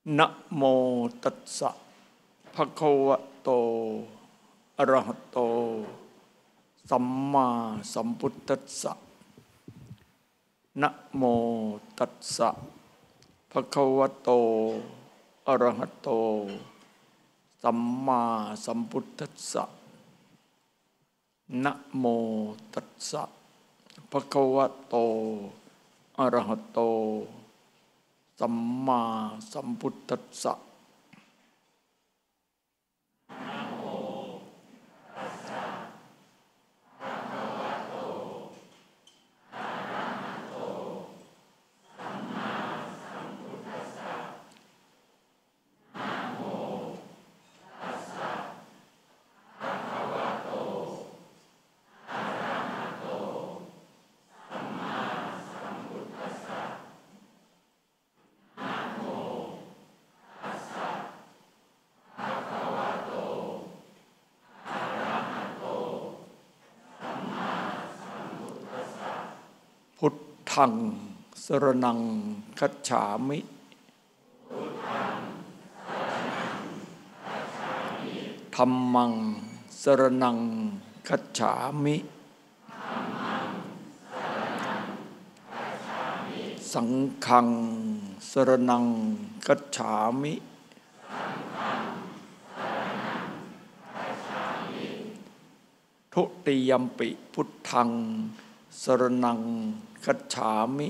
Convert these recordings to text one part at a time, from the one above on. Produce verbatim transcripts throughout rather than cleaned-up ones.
นะโมตัสสะภะคะวะโตอะระหะโตสัมมาสัมพุทธัสสะนะโมตัสสะภะคะวะโตอะระหะโตสัมมาสัมพุทธัสสะนะโมตัสสะภะคะวะโตอะระหะโตสัมมาสัมพุทธัสสะพุทธังสรณังคัจฉามิธัมมังสรณังคัจฉามิสังฆังสรณังคัจฉามิทุติยัมปิพุทธังสรณังคัจฉามิ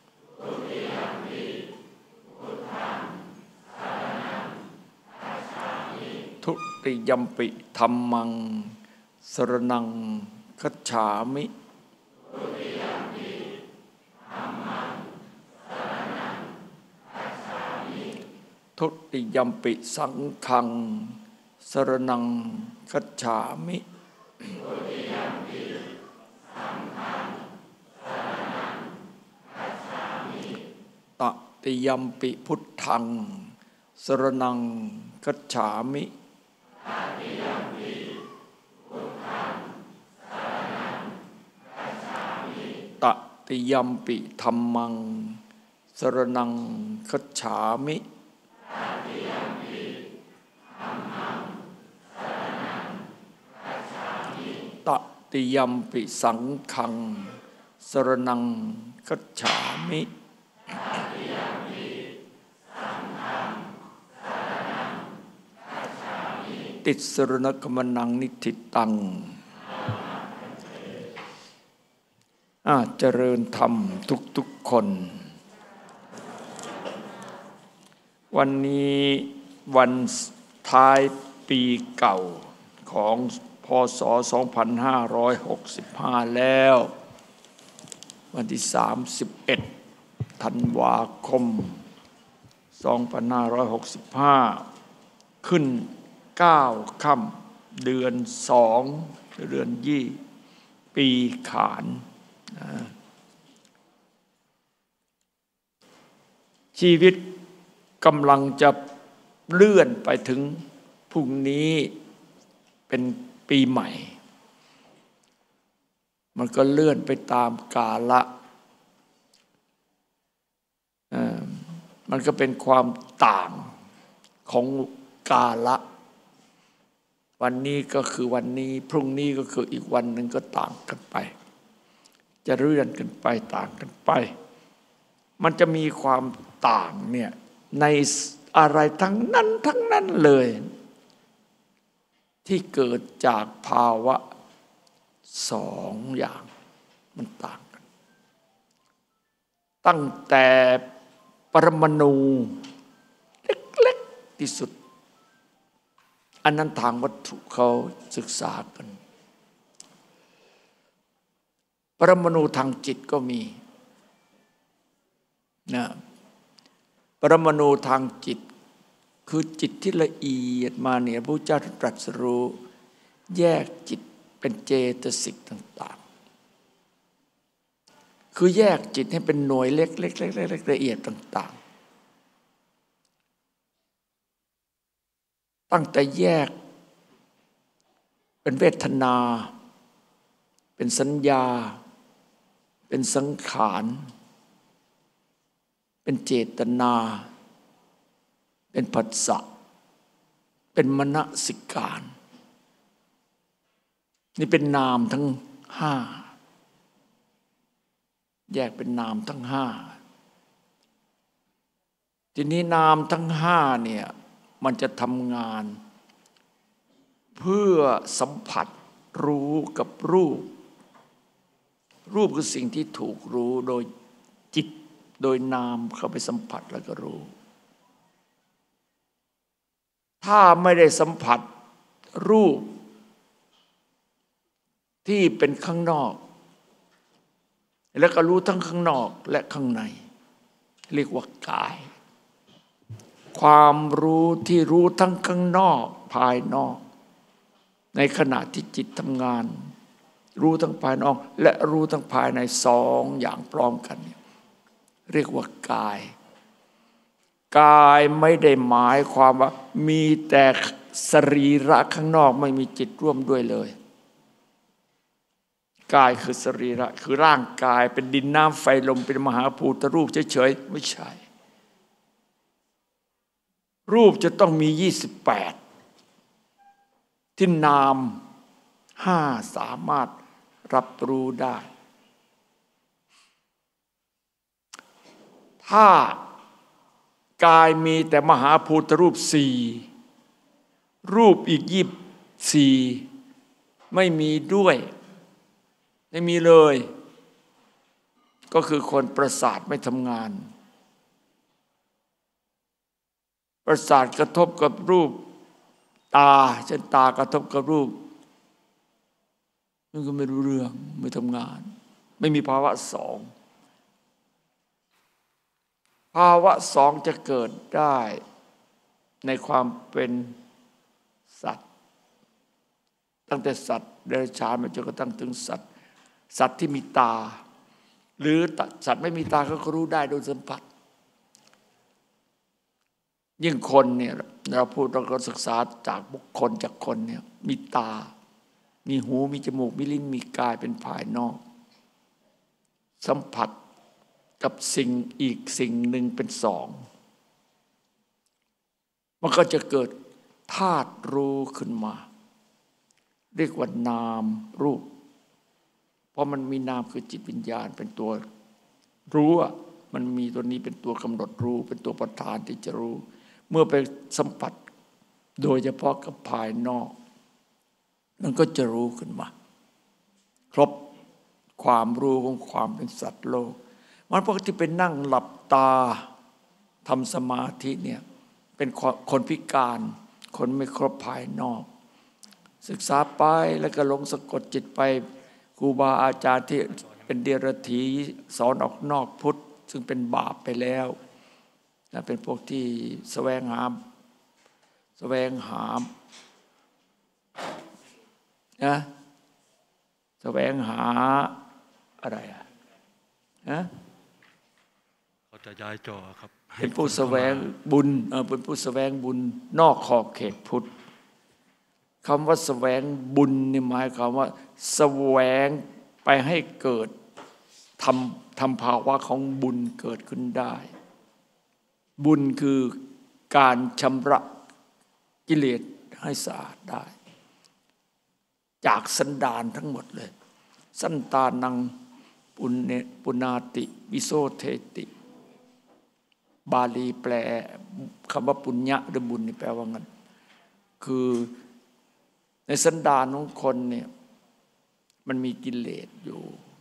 ทุติยัมปิธัมมังสรณังคัจฉามิทุติยัมปิสังฆังสรณังคัจฉามิตติยัมปิพุทธังสรณังคัจฉามิตติยัมปิธัมมังสรณังคัจฉามิตติยัมปิสังฆังสรณังคัจฉามิติสรณกมนังนิทิตังอาเจริญธรรมทุกๆคนวันนี้วันท้ายปีเก่าของพ.ศ. สองพันห้าร้อยหกสิบห้าแล้ววันที่สามสิบเอ็ดธันวาคมสองพันห้าร้อยหกสิบห้าขึ้นเก้าค่ำเดือนสองเดือนยี่ปีขานชีวิตกำลังจะเลื่อนไปถึงพรุ่งนี้เป็นปีใหม่มันก็เลื่อนไปตามกาละมันก็เป็นความต่างของกาละวันนี้ก็คือวันนี้พรุ่งนี้ก็คืออีกวันหนึ่งก็ต่างกันไปจะเลื่อนกันไปต่างกันไปมันจะมีความต่างเนี่ยในอะไรทั้งนั้นทั้งนั้นเลยที่เกิดจากภาวะสองอย่างมันต่างกันตั้งแต่ปรมาณูเล็กๆที่สุดอันนั้นทางวัตถุเขาศึกษากันปรมาณูทางจิตก็มีนะปรมาณูทางจิตคือจิตที่ละเอียดมาเนี่ยพระเจ้าตรัสรู้แยกจิตเป็นเจตสิกต่างๆคือแยกจิตให้เป็นหน่วยเล็กๆๆๆละเอียดต่างๆตั้งแต่แยกเป็นเวทนาเป็นสัญญาเป็นสังขารเป็นเจตนาเป็นผัสสะเป็นมนสิการนี่เป็นนามทั้งห้าแยกเป็นนามทั้งห้าทีนี้นามทั้งห้าเนี่ยมันจะทำงานเพื่อสัมผัสรู้กับรูปรูปคือสิ่งที่ถูกรู้โดยจิตโดยนามเข้าไปสัมผัสแล้วก็รู้ถ้าไม่ได้สัมผัสรูปที่เป็นข้างนอกแล้วก็รู้ทั้งข้างนอกและข้างในเรียกว่ากายความรู้ที่รู้ทั้งข้างนอกภายนอกในขณะที่จิตทำงานรู้ทั้งภายนอกและรู้ทั้งภายในสองอย่างพร้อมกันเรียกว่ากายกายไม่ได้หมายความว่ามีแต่สรีระข้างนอกไม่มีจิตร่วมด้วยเลยกายคือสรีระคือร่างกายเป็นดินน้ำไฟลมเป็นมหาภูตรูปเฉยๆไม่ใช่รูปจะต้องมียี่สิบแปดที่นามห้าสามารถรับรู้ได้ถ้ากายมีแต่มหาภูตรูปสี่รูปอีกยี่สิบสี่ไม่มีด้วยไม่มีเลยก็คือคนประสาทไม่ทำงานประสาทกระทบกับรูปตาเช่นตากระทบกับรูปมันก็ไม่รู้เรื่องไม่ทำงานไม่มีภาวะสองภาวะสองจะเกิดได้ในความเป็นสัตว์ตั้งแต่สัตว์เดรัจฉานมาจนกระทั่งถึงสัตว์สัตว์ที่มีตาหรือสัตว์ไม่มีตาก็รู้ได้โดยสัมผัสยิ่งคนเนี่ยเราพูดเราก็ศึกษาจากบุคคลจากคนเนี่ยมีตามีหูมีจมูกมีลิ้นมีกายเป็นภายนอกสัมผัสกับสิ่งอีกสิ่งหนึ่งเป็นสองมันก็จะเกิดธาตุรู้ขึ้นมาเรียกว่านามรูปเพราะมันมีนามคือจิตวิญญาณเป็นตัวรู้อ่ะมันมีตัวนี้เป็นตัวกำหนดรู้เป็นตัวประธานที่จะรู้เมื่อไปสัมผัสโดยเฉพาะกับภายนอกมันก็จะรู้ขึ้นมาครบความรู้ของความเป็นสัตว์โลกมันพวกที่ไปนั่งหลับตาทำสมาธิเนี่ยเป็นคนพิการคนไม่ครบภายนอกศึกษาไปแล้วก็ลงสะกดจิตไปครูบาอาจารย์ที่เป็นเดียรถีสอนออกนอกพุทธซึ่งเป็นบาปไปแล้วนะเป็นพวกที่แสวงหาแสวงหานะแสวงหาอะไรอ่ะนะเขาจะย้ายจอครับเป็นผู้แสวงบุญเออเป็นผู้แสวงบุญนอกขอบเขตพุทธคำว่าแสวงบุญนี่หมายความว่าแสวงไปให้เกิดทำทำภาวะของบุญเกิดขึ้นได้บุญคือการชำระกิเลสให้สะอาดได้จากสันดานทั้งหมดเลยสันตานังปุณเนปุนาติวิโสเทติบาลีแปลคำว่าปุญญะหรือบุญนี่แปลว่างั้นคือในสันดานของคนเนี่ยมันมีกิเลสอยู่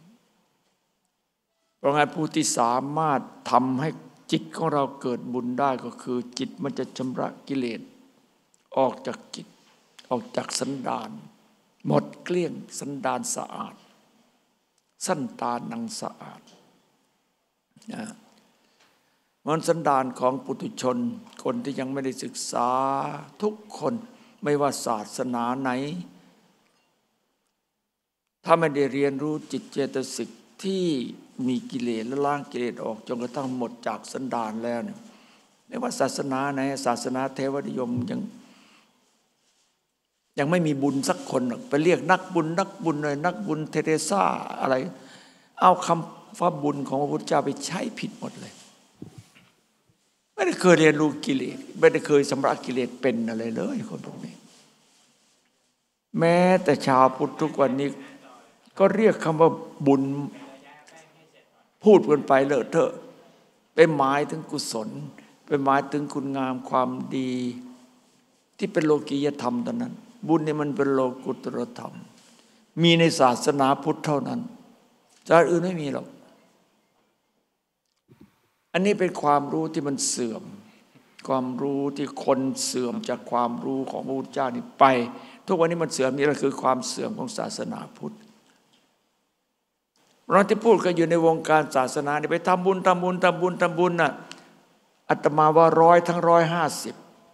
เพราะงั้นผู้ที่สามารถทำให้จิตของเราเกิดบุญได้ก็คือจิตมันจะชำระกิเลสออกจากจิตออกจากสันดานหมดเกลี้ยงสันดานสะอาดสันตานังสะอาดนะมันสันดานของปุถุชนคนที่ยังไม่ได้ศึกษาทุกคนไม่ว่าศาสนาไหนถ้าไม่ได้เรียนรู้จิตเจตสิกที่มีกิเลสและล้างกิเลสออกจนกระทั่งหมดจากสันดานแล้วเนี่ยไม่ว่าศาสนาไหนศาสนาเทวนิยมยังยังไม่มีบุญสักคนไปเรียกนักบุญนักบุญเลยนักบุญเทเรซาอะไรเอาคำว่าบุญของพระพุทธเจ้าไปใช้ผิดหมดเลยไม่ได้เคยเรียนรู้กิเลสไม่ได้เคยชำระกิเลสเป็นอะไรเลยคนพวกนี้แม้แต่ชาวพุทธทุกวันนี้ก็เรียกคำว่าบุญพูดกันไปเลอะเทอะเป็นหมายถึงกุศลเป็นหมายถึงคุณงามความดีที่เป็นโลกียธรรมตอนนั้นบุญนี่มันเป็นโลกุตตรธรรมมีในศาสนาพุทธเท่านั้นศาสนาอื่นไม่มีหรอกอันนี้เป็นความรู้ที่มันเสื่อมความรู้ที่คนเสื่อมจากความรู้ของพระพุทธเจ้านี่ไปทุกวันนี้มันเสื่อมนี่แหละคือความเสื่อมของศาสนาพุทธเราที่พูดกันอยู่ในวงการศาสนานี่ไปทำบุญทำบุญทำบุญทำบุญน่ะอาตมาว่าร้อยทั้งร้อยห้าสิบ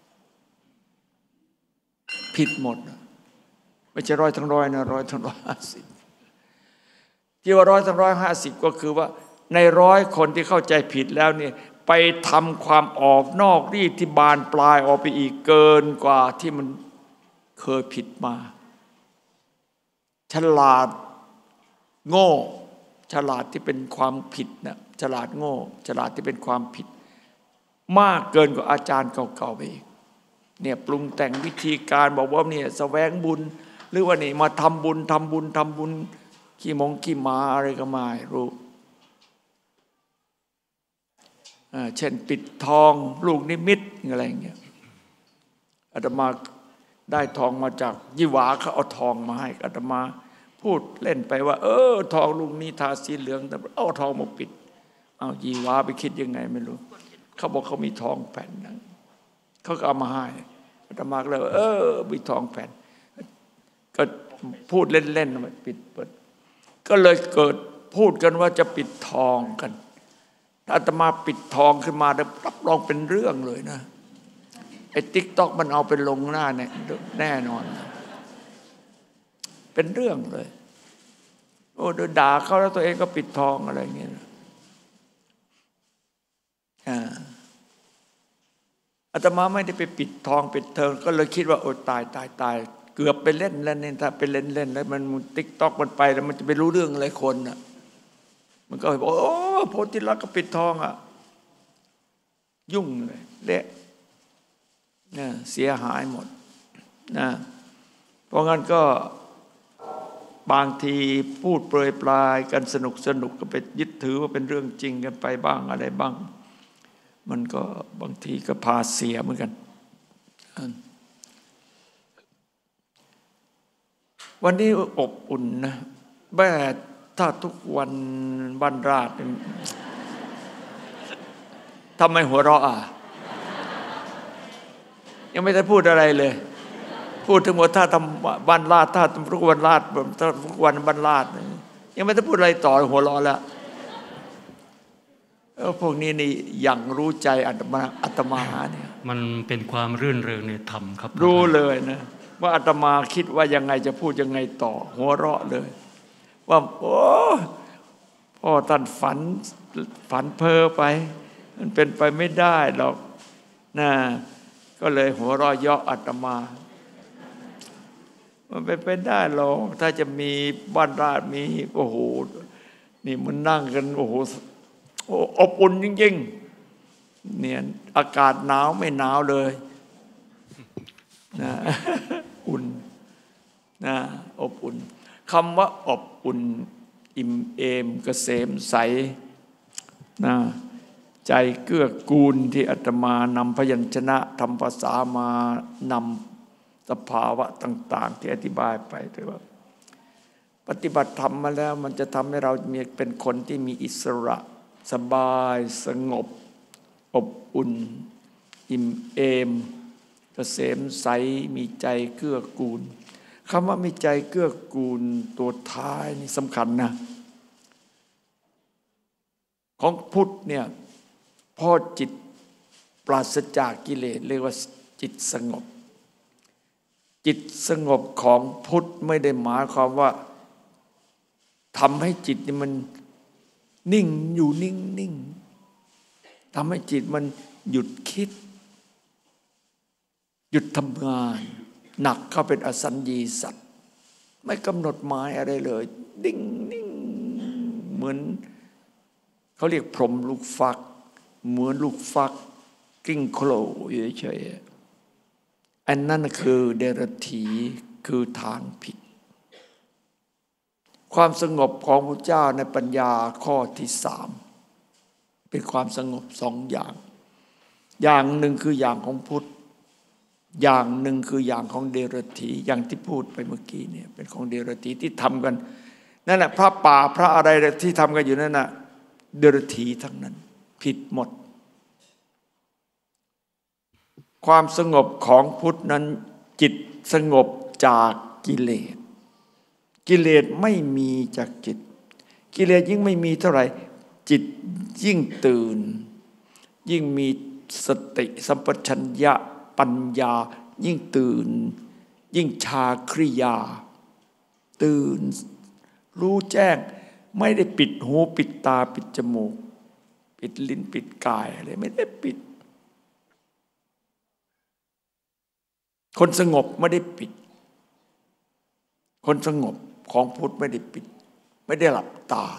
ผิดหมดไม่ใช่ร้อยทั้งร้อยนะร้อยทั้งร้อยห้าสิบที่ว่าร้อยทั้งร้อยห้าสิบก็คือว่าในร้อยคนที่เข้าใจผิดแล้วเนี่ยไปทำความออกนอกรีดที่บานปลายออกไปอีกเกินกว่าที่มันเคยผิดมาฉลาดโง่ฉลาดที่เป็นความผิดนะฉลาดโง่ฉลาดที่เป็นความผิดมากเกินกว่าอาจารย์เก่าๆไปอีกเนี่ยปรุงแต่งวิธีการบอกว่าเนี่ยแสวงบุญหรือว่านี่มาทำบุญทำบุญทำบุญขี้มงขี้หมาอะไรก็ไม่รู้เช่นปิดทองลูกนิมิตอะไรอย่างเงี้ยอาตมาได้ทองมาจากยี่หวาเขาเอาทองมาให้อาตมาพูดเล่นไปว่าเออทองลูกนี้ทาสีเหลืองแต่เอาทองมาปิดเอายี่หวาไปคิดยังไงไม่รู้เขาบอกเขามีทองแผ่นนั้นเขาก็เอามาให้อาตมาเลยเออมีทองแผ่นก็พูดเล่นๆมาปิดเปิดก็เลยเกิดพูดกันว่าจะปิดทองกันอาตมาปิดทองขึ้นมาแล้วรับรองเป็นเรื่องเลยนะไอ้ติ๊กต็อกมันเอาไปลงหน้าเนี่ยแน่นอนเป็นเรื่องเลยโอ้โดยด่าเขาแล้วตัวเองก็ปิดทองอะไรอย่างเงี้ยอ่าอาตมาไม่ได้ไปปิดทองปิดเทิงก็เลยคิดว่าโอ้ตายตายตายเกือบไปเล่นแล้วเนี่ยถ้าไปเล่นเล่นแล้วมันติ๊กต็อกมันไปแล้วมันจะไปรู้เรื่องอะไรคนน่ะมันก็บอกโอ้โพธิลักษณ์ก็ปิดทองอ่ะยุ่งเลยเละเนี่ยเสียหายหมดนะเพราะงั้นก็บางทีพูดเปรยปลายกันสนุกสนุกก็ไปยึดถือว่าเป็นเรื่องจริงกันไปบ้างอะไรบ้างมันก็บางทีก็พาเสียเหมือนกันวันนี้อบอุ่นนะแม่ถ้าทุกวันบ้านราชทำไมหัวเราะอ่ะยังไม่ได้พูดอะไรเลยพูดถึงว่าถ้าทำบ้านราชถ้าทำทุกวันราชถ้าทุกวันบ้านราชยังไม่ได้พูดอะไรต่อหัวเราะแล้วพวกนี้นี่ยังรู้ใจอาตมาอาตมาเนี่ยมันเป็นความรื่นเริงในธรรมครับรู้เลยนะว่าอาตมาคิดว่ายังไงจะพูดยังไงต่อหัวเราะเลยว่าโอ้พ่อท่านฝันฝันเพ้อไปมันเป็นไปไม่ได้หรอกนะก็เลยหัวเราะเยาะอาตมามันเป็นไปได้หรอกถ้าจะมีบ้านราชมีโอ้โหนี่มันนั่งกันโอ้โหอบอุ่นจริงๆเนี่ยอากาศหนาวไม่หนาวเลยนะอุ่นนะอบอุ่นคำว่าอบอุ่นอิ่มเอมเกษมใสนะใจเกื้อกูลที่อาตมานำพยัญชนะทำภาษามานำสภาวะต่างๆที่อธิบายไปถือว่าปฏิบัติธรรมมาแล้วมันจะทำให้เรามีเป็นคนที่มีอิสระสบายสงบอบอุ่นอิ่มเอมเกษมใสมีใจเกื้อกูลคำว่ามีใจเกื้อกูลตัวท้ายนี่สำคัญนะของพุทธเนี่ยพอจิตปราศจากกิเลสเรียกว่าจิตสงบจิตสงบของพุทธไม่ได้หมายความว่าทำให้จิตนี่มันนิ่งอยู่นิ่งนิ่งทำให้จิตมันหยุดคิดหยุดทำงานหนักเข้าเป็นอสัญญีสัตว์ไม่กำหนดหมายอะไรเลยนิ่งนิ่งเหมือนเขาเรียกพรหมลูกฟักเหมือนลูกฟักกิ้งโคลอยู่เฉยๆอันนั้นคือเดรัจฉีคือทางผิดความสงบของพระเจ้าในปัญญาข้อที่สามเป็นความสงบสองอย่างอย่างหนึ่งคืออย่างของพุทธอย่างหนึ่งคืออย่างของเดรัจฉีอย่างที่พูดไปเมื่อกี้เนี่ยเป็นของเดรัจฉีที่ทำกันนั่นแหละพระป่าพระอะไรที่ทำกันอยู่นั่นน่ะเดรัจฉีทั้งนั้นผิดหมดความสงบของพุทธนั้นจิตสงบจากกิเลสกิเลสไม่มีจากจิตกิเลสยิ่งไม่มีเท่าไหร่จิตยิ่งตื่นยิ่งมีสติสัมปชัญญะปัญญายิ่งตื่นยิ่งชาคริยาตื่นรู้แจ้งไม่ได้ปิดหูปิดตาปิดจมูกปิดลิ้นปิดกายอะไรไม่ได้ปิดคนสงบไม่ได้ปิดคนสงบของพุทธไม่ได้ปิดไม่ได้หลับตา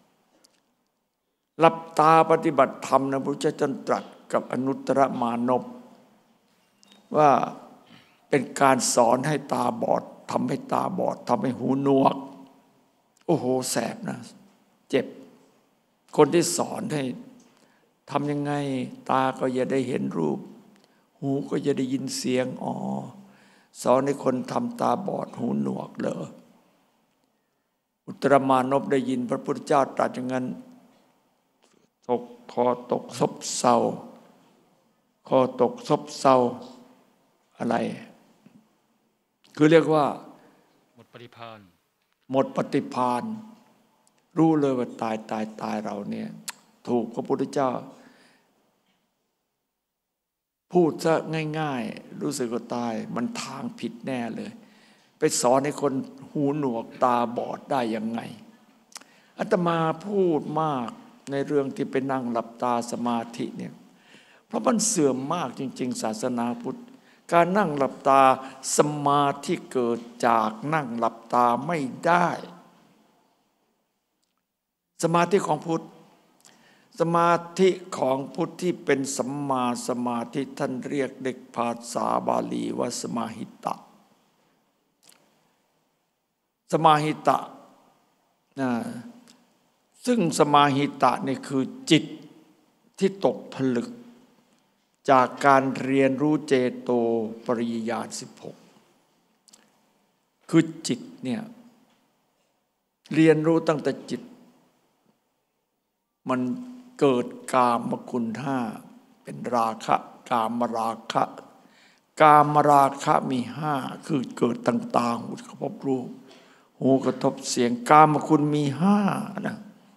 หลับตาปฏิบัติธรรมนะพระพุทธเจ้าตรัสกับอนุตตรมานพว่าเป็นการสอนให้ตาบอดทำให้ตาบอดทำให้หูหนวกโอ้โหแสบนะเจ็บคนที่สอนให้ทำยังไงตาก็อย่าได้เห็นรูปหูก็อย่าได้ยินเสียงอ๋อสอนให้คนทำตาบอดหูหนวกเหรออุตตรมานพได้ยินพระพุทธเจ้าตรัสอย่างนั้นตกคอตกซบเซาคอตกซบเซาอะไรคือเรียกว่าหมดปฏิภาณหมดปฏิภาณรู้เลยว่าตายตายตายเราเนี่ยถูกพระพุทธเจ้าพูดซะง่ายๆรู้สึกว่าตายมันทางผิดแน่เลยไปสอนให้คนหูหนวกตาบอดได้ยังไงอาตมาพูดมากในเรื่องที่ไปนั่งหลับตาสมาธิเนี่ยเพราะมันเสื่อมมากจริงๆศาสนาพุทธการนั่งหลับตาสมาธิเกิดจากนั่งหลับตาไม่ได้สมาธิของพุทธสมาธิของพุทธที่เป็นสัมมาสมาธิท่านเรียกเด็กภาษาบาลีว่าสมาหิตะสมาหิตะนะซึ่งสมาหิตะนี่คือจิตที่ตกผลึกจากการเรียนรู้เจโตปริยญาณสิบหกคือจิตเนี่ยเรียนรู้ตั้งแต่จิตมันเกิดกามคุณห้าเป็นราคะกามราคะกามราคะมีห้าคือเกิดต่างๆหูกระทบรูปหูกระทบเสียงกามคุณมีห้านะ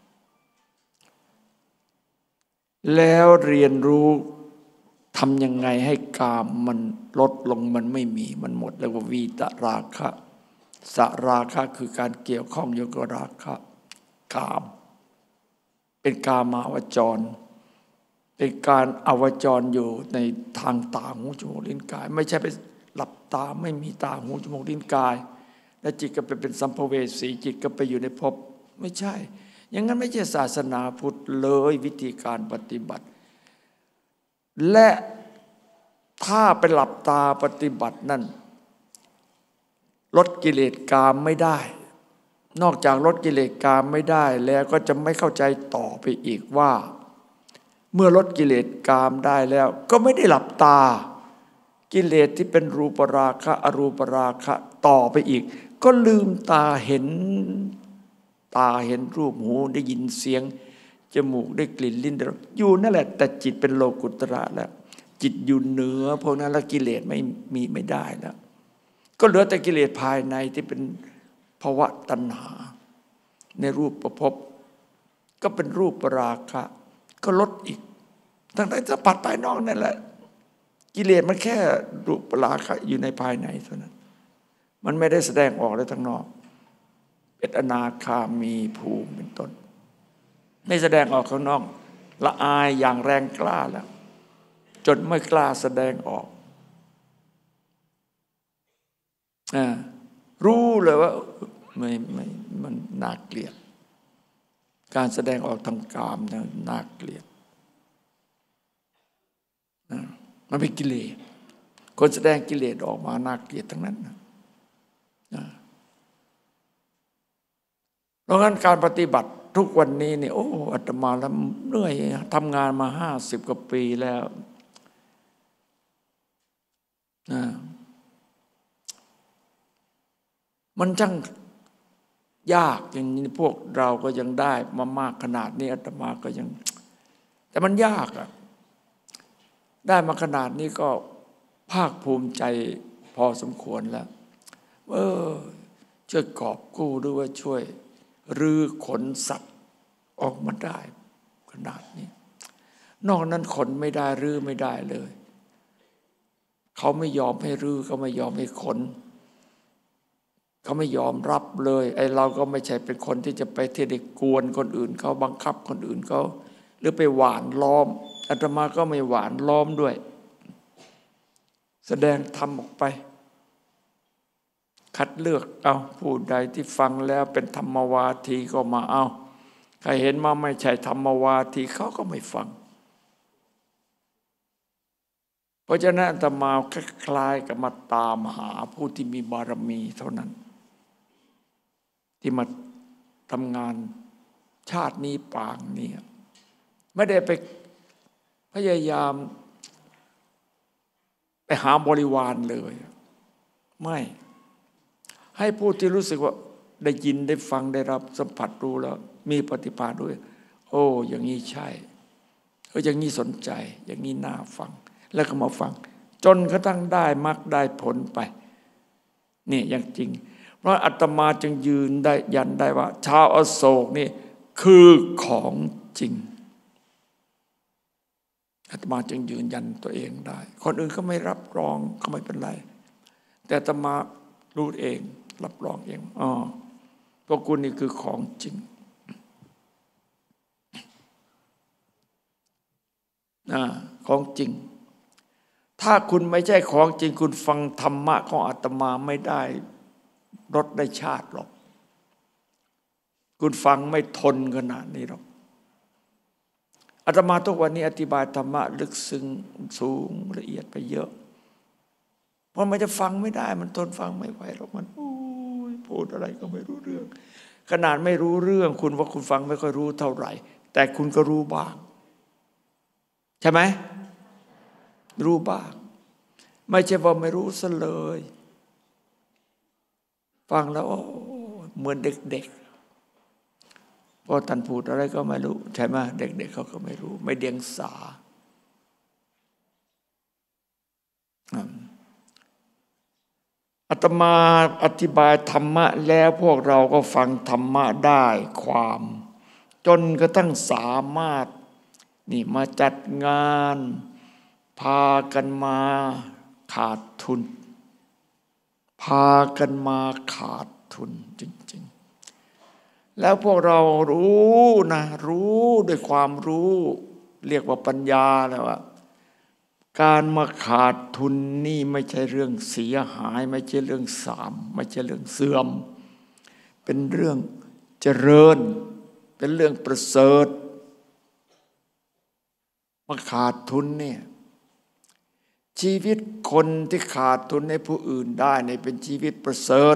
แล้วเรียนรู้ทำยังไงให้กามมันลดลงมันไม่มีมันหมดแล้วว่าวีตราคะสราคะคือการเกี่ยวข้องโยกราคะกามเป็นกามาวจรเป็นการอวจรอยู่ในทางตาหูจมูกลิ้นกายไม่ใช่ไปหลับตาไม่มีตาหูจมูกลิ้นกายแล้วจิตก็ไปเป็นสัมภเวสีจิตก็ไปอยู่ในภพไม่ใช่อย่างนั้นไม่ใช่ศาสนาพุทธเลยวิธีการปฏิบัติและถ้าไปหลับตาปฏิบัตินั่นลดกิเลสกามไม่ได้นอกจากลดกิเลสกามไม่ได้แล้วก็จะไม่เข้าใจต่อไปอีกว่าเมื่อลดกิเลสกามได้แล้วก็ไม่ได้หลับตากิเลสที่เป็นรูปราคะอรูปราคะต่อไปอีกก็ลืมตาเห็นตาเห็นรูปหูได้ยินเสียงจมูกได้กลิ่นลิ้นได้รสอยู่นั่นแหละแต่จิตเป็นโลกุตระแล้วจิตอยู่เหนือพวกนั้นแล้วกิเลสไม่มีไม่ได้แล้วก็เหลือแต่กิเลสภายในที่เป็นภวะตัณหาในรูปประพบก็เป็นรูปราคะก็ลดอีกทั้งที่สัมผัสภายนอกนั่นแหละกิเลสมันแค่รูปราคะอยู่ในภายในเท่านั้นมันไม่ได้แสดงออกเลยทั้งนอกเป็นอนาคามีภูมิเป็นต้นไม่แสดงออกข้างนอกละอายอย่างแรงกล้าแล้วจนไม่กล้าแสดงออกอ่ารู้เลยว่าไม่ไม่มันน่าเกลียดการแสดงออกทางกามน่าเกลียดนะมันเป็นกิเลสคนแสดงกิเลสออกมาน่าเกลียดทั้งนั้นนะเพราะงั้นการปฏิบัติทุกวันนี้นี่โอ้อาตมาแล้วเหนื่อยทำงานมาห้าสิบกว่าปีแล้วนะมันช่างยากอย่างนี้พวกเราก็ยังได้มามากขนาดนี้อาตมาก็ยังแต่มันยากอะได้มาขนาดนี้ก็ภาคภูมิใจพอสมควรแล้วเออช่วยกอบกู้ด้วยว่าช่วยรื้อขนสัตว์ออกมาได้ขนาดนี้นอกนั้นขนไม่ได้รื้อไม่ได้เลยเขาไม่ยอมให้รื้อเขาไม่ยอมให้ขนเขาไม่ยอมรับเลยไอ้เราก็ไม่ใช่เป็นคนที่จะไปที่ได้กวนคนอื่นเขาบังคับคนอื่นเขาหรือไปหวานล้อมอาตมาก็ไม่หวานล้อมด้วยแสดงธรรมออกไปคัดเลือกเอาผู้ใดที่ฟังแล้วเป็นธรรมวาทีก็มาเอาใครเห็นมาไม่ใช่ธรรมวาทีเขาก็ไม่ฟังเพราะฉะนั้นอาตมาคล้ายๆกับมาตามหาผู้ที่มีบารมีเท่านั้นที่มาทำงานชาตินี้ปางนี้ไม่ได้ไปพยายามไปหาบริวารเลยไม่ให้ผู้ที่รู้สึกว่าได้ยินได้ฟังได้รับสัมผัสรู้แล้วมีปฏิภาณด้วยโอ้อย่างนี้ใช่เอออย่างนี้สนใจอย่างนี้น่าฟังแล้วก็มาฟังจนกระทั่งได้มรรคได้ผลไปนี่อย่างจริงเพราะอาตมาจึงยืนได้ยันได้ว่าชาวอโศกนี่คือของจริงอาตมาจึงยืนยันตัวเองได้คนอื่นเขาไม่รับรองก็ไม่เป็นไรแต่อาตมารู้เองรับรองเองอ๋อพวกคุณนี่คือของจริงนะของจริงถ้าคุณไม่ใช่ของจริงคุณฟังธรรมะของอาตมาไม่ได้รสได้ชาติหรอกคุณฟังไม่ทนขนาดนี้หรอกอาตมาทุกวันนี้อธิบายธรรมะลึกซึ้งสูงละเอียดไปเยอะเพราะมันจะฟังไม่ได้มันทนฟังไม่ไหวหรอกมันพูดอะไรก็ไม่รู้เรื่องขนาดไม่รู้เรื่องคุณว่าคุณฟังไม่ค่อยรู้เท่าไหร่แต่คุณก็รู้บ้างใช่ไหมรู้บ้างไม่ใช่ว่าไม่รู้ซะเลยฟังแล้วเหมือนเด็กๆพอท่านพูดอะไรก็ไม่รู้ใช่ไหมเด็กๆ เ, เขาก็ไม่รู้ไม่เดียงสาอาตมาอธิบายธรรมะแล้วพวกเราก็ฟังธรรมะได้ความจนกระทั่งสามารถนี่มาจัดงานพากันมาขาดทุนพากันมาขาดทุนจริงๆแล้วพวกเรารู้นะรู้ด้วยความรู้เรียกว่าปัญญาแล้วว่าการมาขาดทุนนี่ไม่ใช่เรื่องเสียหายไม่ใช่เรื่องสามไม่ใช่เรื่องเสื่อมเป็นเรื่องเจริญเป็นเรื่องประเสริฐมาขาดทุนเนี่ยชีวิตคนที่ขาดทุนให้ผู้อื่นได้เนี่ยเป็นชีวิตประเสริฐ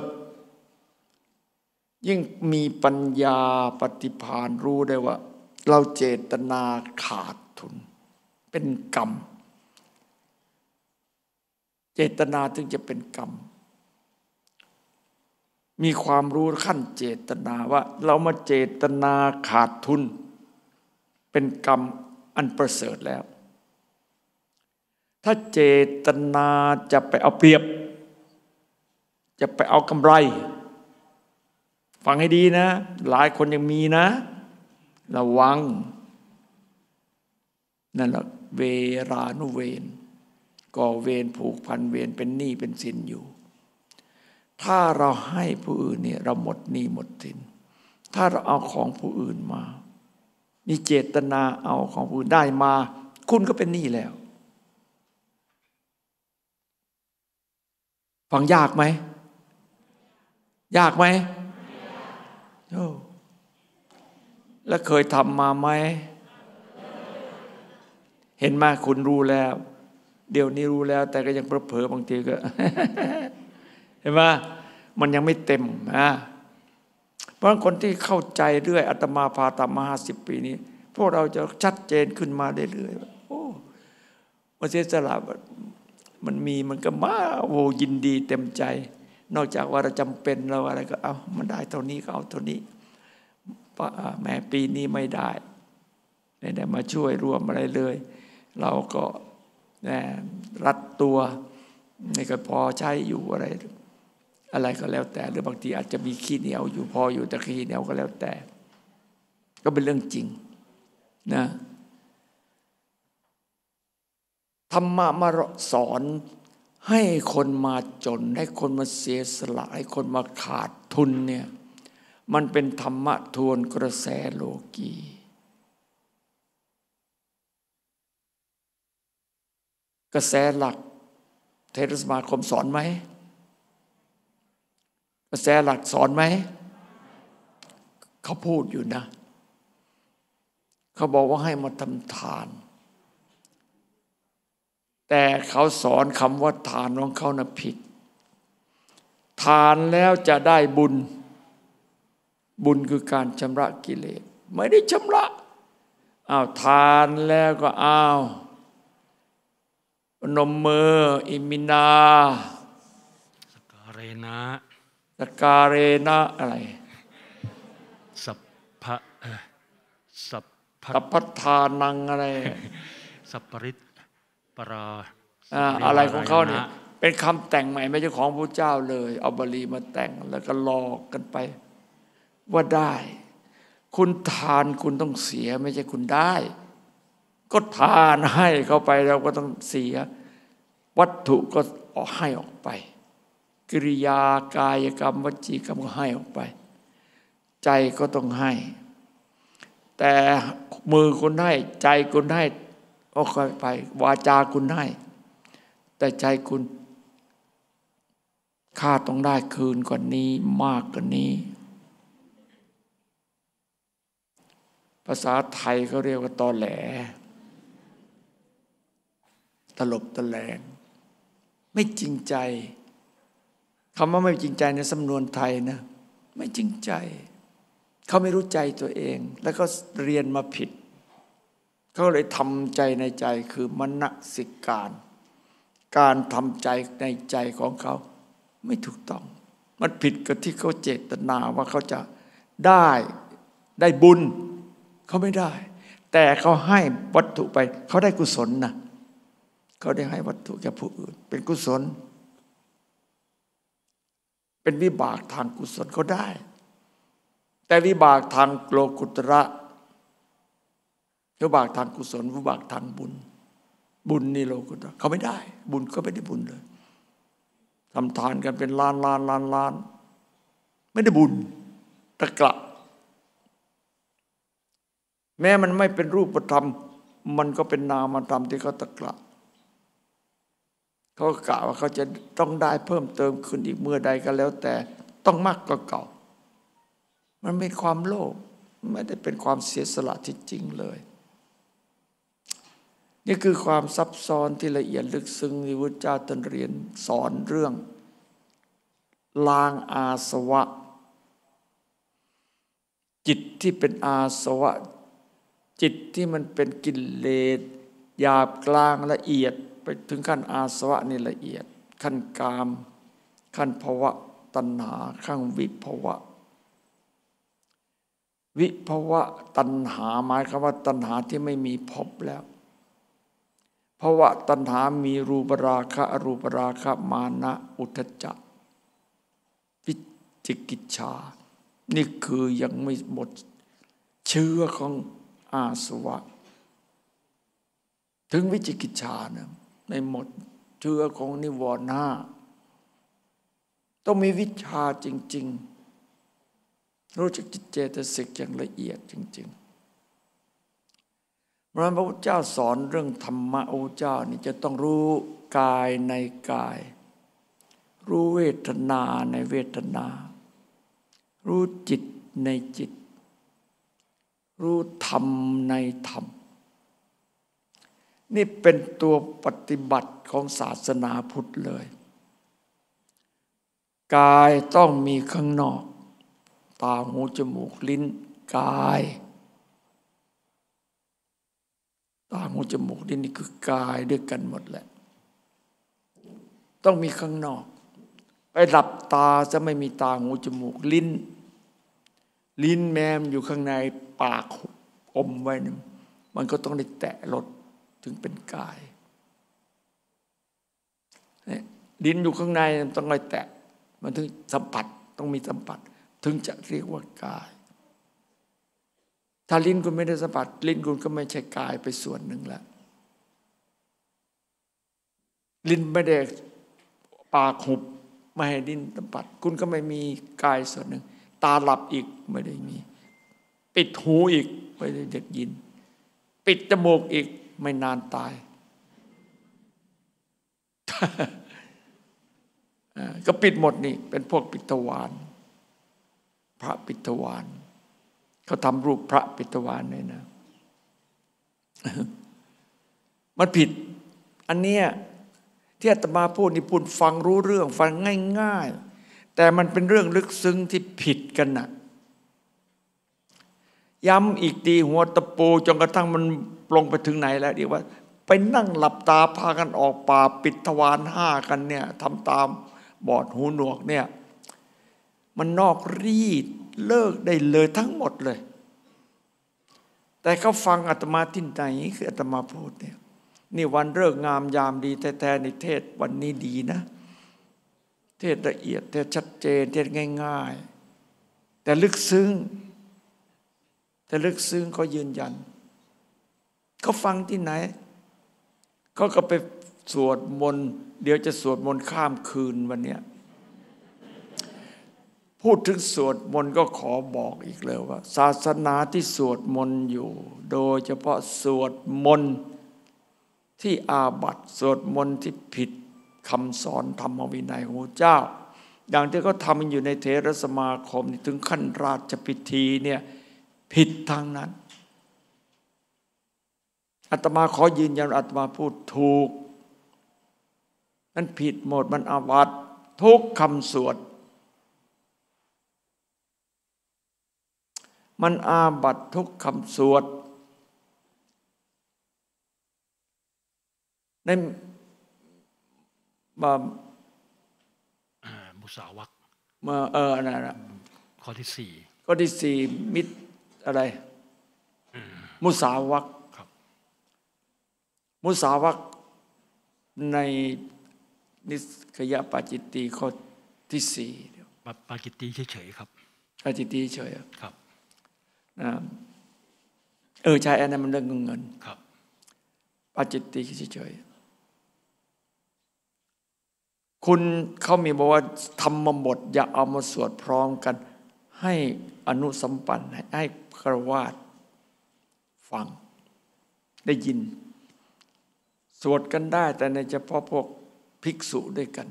ยิ่งมีปัญญาปฏิภาณรู้ได้ว่าเราเจตนาขาดทุนเป็นกรรมเจตนาถึงจะเป็นกรรมมีความรู้ขั้นเจตนาว่าเรามาเจตนาขาดทุนเป็นกรรมอันประเสริฐแล้วถ้าเจตนาจะไปเอาเปรียบจะไปเอากำไรฟังให้ดีนะหลายคนยังมีนะระวังนั่นแหละเวรานุเวรก่อเวรผูกพันเวรเป็นหนี้เป็นสินอยู่ถ้าเราให้ผู้อื่นเนี่ยเราหมดหนี้หมดสินถ้าเราเอาของผู้อื่นมามีเจตนาเอาของผู้อื่นได้มาคุณก็เป็นหนี้แล้วฟังยากไหมยากไหมโอ้แล้วเคยทำมาไหมเห็นไหมคุณรู้แล้วเดี๋ยวนี้รู้แล้วแต่ก็ยังเผลอๆบางทีก็ เห็นไหมมันยังไม่เต็มนะเพราะคนที่เข้าใจเรื่อยอาตมาพาตามมาห้าสิบปีนี้พวกเราจะชัดเจนขึ้นมาเรื่อยๆโอ้มันเสียสละมันมีมันก็มาโอ้ยินดีเต็มใจนอกจากว่าเราจำเป็นเราอะไรก็เอามันได้เท่านี้ก็เอาเท่านี้แม้ปีนี้ไม่ได้ไม่ได้มาช่วยรวมอะไรเลยเราก็รัดตัวนี่ก็พอใช้อยู่อะไรอะไรก็แล้วแต่หรือบางทีอาจจะมีขี้เหนียวอยู่พออยู่แต่ขี้เหนียวก็แล้วแต่ก็เป็นเรื่องจริงนะธรรมะมาสอนให้คนมาจนให้คนมาเสียสละให้คนมาขาดทุนเนี่ยมันเป็นธรรมะทวนกระแสโลกีกระแสหลักเทรสมาคมสอนไหมกระแสหลักสอนไหมเขาพูดอยู่นะเขาบอกว่าให้มาทำทานแต่เขาสอนคำว่าทานของเขานะผิดทานแล้วจะได้บุญบุญคือการชำระกิเลสไม่ได้ชำระอ้าวทานแล้วก็อ้าวนมมืออิมินาสการเนะสการเรนะอะไรสัพพะสัพพะสัพพทานังอะไรสัพปริตปราอะไรของเขาเนี่ยเป็นคำแต่งใหม่ไม่ใช่ของพระเจ้าเลยเอาบาลีมาแต่งแล้วก็หลอกกันไปว่าได้คุณทานคุณต้องเสียไม่ใช่คุณได้ก็ทานให้เข้าไปเราก็ต้องเสียวัตถุก็ให้ออกไปกิริยากายกรรมวจีกรรมก็ให้ออกไปใจก็ต้องให้แต่มือคุณให้ใจคุณให้ก็ค่อยไปวาจาคุณให้แต่ใจคุณค่าต้องได้คืนกว่านี้มากกว่านี้ภาษาไทยเขาเรียกว่าตอแหลตลบตะแลงไม่จริงใจคำว่าไม่จริงใจในสำนวนไทยนะไม่จริงใจเขาไม่รู้ใจตัวเองแล้วก็เรียนมาผิดเขาเลยทำใจในใจคือมนสิการการทำใจในใจของเขาไม่ถูกต้องมันผิดกับที่เขาเจตนาว่าเขาจะได้ได้บุญเขาไม่ได้แต่เขาให้วัตถุไปเขาได้กุศลนะเขาได้ให้วัตถุแก่ผู้อื่นเป็นกุศลเป็นวิบากทางกุศลเขาได้แต่วิบากทางโลกุตระวิบากทางกุศลวิบากทางบุญบุญนี่โลกุตระเขาไม่ได้บุญก็ไม่ได้บุญเลยทำทานกันเป็นล้านล้านล้านล้านไม่ได้บุญตะกละแม้มันไม่เป็นรูปธรรมมันก็เป็นนามธรรมที่เขาตะกละเขากล่าวว่าเขาจะต้องได้เพิ่มเติมขึ้นอีกเมื่อใดก็แล้วแต่ต้องมากกว่าเก่ามันเป็นความโลภไม่ได้เป็นความเสียสละที่จริงเลยนี่คือความซับซ้อนที่ละเอียดลึกซึ้งที่พระเจ้าตรัสเรียนสอนเรื่องล้างอาสวะจิตที่เป็นอาสวะจิตที่มันเป็นกิเลสหยาบกลางละเอียดไปถึงขั้นอาสวะนี่ละเอียดขั้นกามขั้นภวะตัณหาขั้นวิภวะวิภวะตัณหาหมายความว่าตัณหาที่ไม่มีภพแล้วภวะตัณหามีรูปราคะอรูปราคะมานะอุทธัจจะวิจิกิจฉานี่คือยังไม่หมดเชื้อของอาสวะถึงวิจิกิจฉานะในหมดเชื้อของนิวรณ์ห้าต้องมีวิชาจริงๆรู้จักจิตเจตสิกอย่างละเอียดจริงๆเพราะฉะนั้นพระพุทธเจ้าสอนเรื่องธรรมะพระพุทธเจ้านี่จะต้องรู้กายในกายรู้เวทนาในเวทนารู้จิตในจิตรู้ธรรมในธรรมนี่เป็นตัวปฏิบัติของศาสนาพุทธเลยกายต้องมีข้างนอกตาหูจมูกลิ้นกายตาหูจมูกลิ้นนี่คือกายด้วยกันหมดแหละต้องมีข้างนอกไปหลับตาจะไม่มีตาหูจมูกลิ้นลิ้นแมมอยู่ข้างในปากอมไว้นี่มันก็ต้องได้แตะรสถึงเป็นกายลิ้นอยู่ข้างในต้องได้แตะมันถึงสัมผัสต้องมีสัมผัสถึงจะเรียกว่ากายถ้าลิ้นคุณไม่ได้สัมผัสลิ้นคุณก็ไม่ใช่กายไปส่วนหนึ่งแล้วลิ้นไม่ได้ปากหุบไม่ให้ลิ้นสัมผัสคุณก็ไม่มีกายส่วนหนึ่งตาหลับอีกไม่ได้มีปิดหูอีกไม่ได้ได้ยินปิดจมูกอีกไม่นานตาย ก็ปิดหมดนี่เป็นพวกปิตวานพระปิตวานเขาทำรูปพระปิตวานเลยนะ มันผิดอันเนี้ยที่อาตมาพูดนี่พูดฟังรู้เรื่องฟังง่ายๆแต่มันเป็นเรื่องลึกซึ้งที่ผิดกันนะย้ำอีกตีหัวตะปูจนกระทั่งมันลงไปถึงไหนแล้วดีว่าไปนั่งหลับตาพากันออกป่าปิดทวารห้ากันเนี่ยทำตามบอดหูหนวกเนี่ยมันนอกรีดเลิกได้เลยทั้งหมดเลยแต่เขาฟังอาตมาที่ไหนคืออาตมาพูดเนี่ยนี่วันเลิกงามยามดีแท้ๆในเทศวันนี้ดีนะเทศละเอียดเทศชัดเจนเทศง่ายๆแต่ลึกซึ้งแต่ลึกซึ้งเขายืนยันเขาฟังที่ไหนเขาก็ไปสวดมนต์เดี๋ยวจะสวดมนต์ข้ามคืนวันเนี้ยพูดถึงสวดมนต์ก็ขอบอกอีกเลยว่าศาสนาที่สวดมนต์อยู่โดยเฉพาะสวดมนต์ที่อาบัติสวดมนต์ที่ผิดคำสอนธรรมวินัยของพระเจ้าอย่างที่เขาทำอยู่ในเถรสมาคมถึงขั้นราชพิธีเนี่ยผิดทางนั้นอาตมาขอยืนยันอาตมาพูดถูกนั่นผิดหมดมันอาบัติทุกคำสวดมันอาบัติทุกคำสวดในมามุสาวะมาเออนั่นนะข้อที่สี่ข้อที่สี่มิตรอะไรมุสาวะมุสาวะในนิสกยปาจิตติข้อที่สี่ปาจิตติเฉยๆครับปาจิตติเฉยครับเออใช่อันนั้นมันเรื่องเงินครับปาจิตติเฉยๆคุณเขามีบอกว่าธรรมบทอย่าเอามาสวดพร้อมกันให้อนุสัมปันให้ฆราวาสฟังได้ยินสวดกันได้แต่ในเฉพาะพวกภิกษุด้วยกัน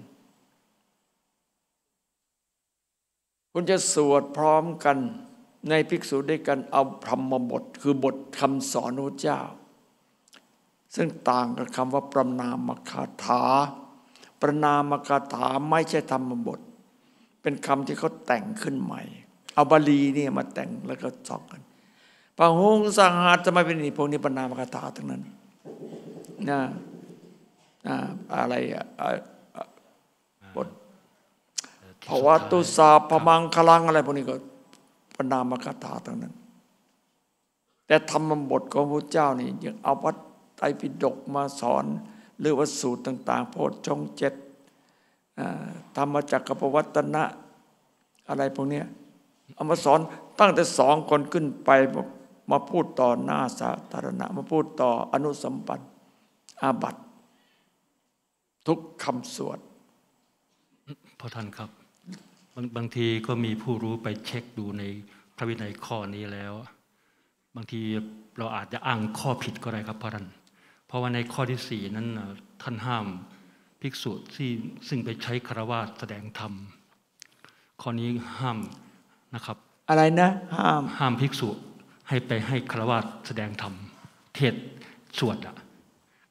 คุณจะสวดพร้อมกันในภิกษุด้วยกันเอาธรรมบทคือบทคำสอนพระเจ้าซึ่งต่างกับคำว่าประนามคาถาประนามคาถาไม่ใช่ธรรมบทเป็นคำที่เขาแต่งขึ้นใหม่เอาบาลีนี่มาแต่งแล้วก็สอนกันปะหงสังหารจะไม่เป็นนี่พวกนี้ประนามคาถาทั้งนั้นนะอะไรอ่ะบทภวตุสาพมังคลังอะไรพวกนี้ก็ประนามคาถาทั้งนั้นแต่ธรรมบทของพระเจ้านี่ยังเอาวัดไตรปิฎกมาสอนหรือว่าสูตรต่างๆโพชฌงค์เจ็ดธรรมจักรปวัตตนะอะไรพวกนี้เอามาสอนตั้งแต่สองคนขึ้นไปมาพูดต่อหน้าสาธารณะมาพูดต่ออนุสัมปันอาบัติทุกคำสวดพอท่านครับบางบางทีก็มีผู้รู้ไปเช็คดูในพระวินัยข้อนี้แล้วบางทีเราอาจจะอ้างข้อผิดก็ได้ครับพอท่านเพราะว่าในข้อที่สี่นั้นท่านห้ามภิกษุที่ซึ่งไปใช้ฆราวาสแสดงธรรมข้อนี้ห้ามนะครับอะไรนะห้ามห้ามภิกษุให้ไปให้ฆราวาสแสดงธรรมเทศสวดอะ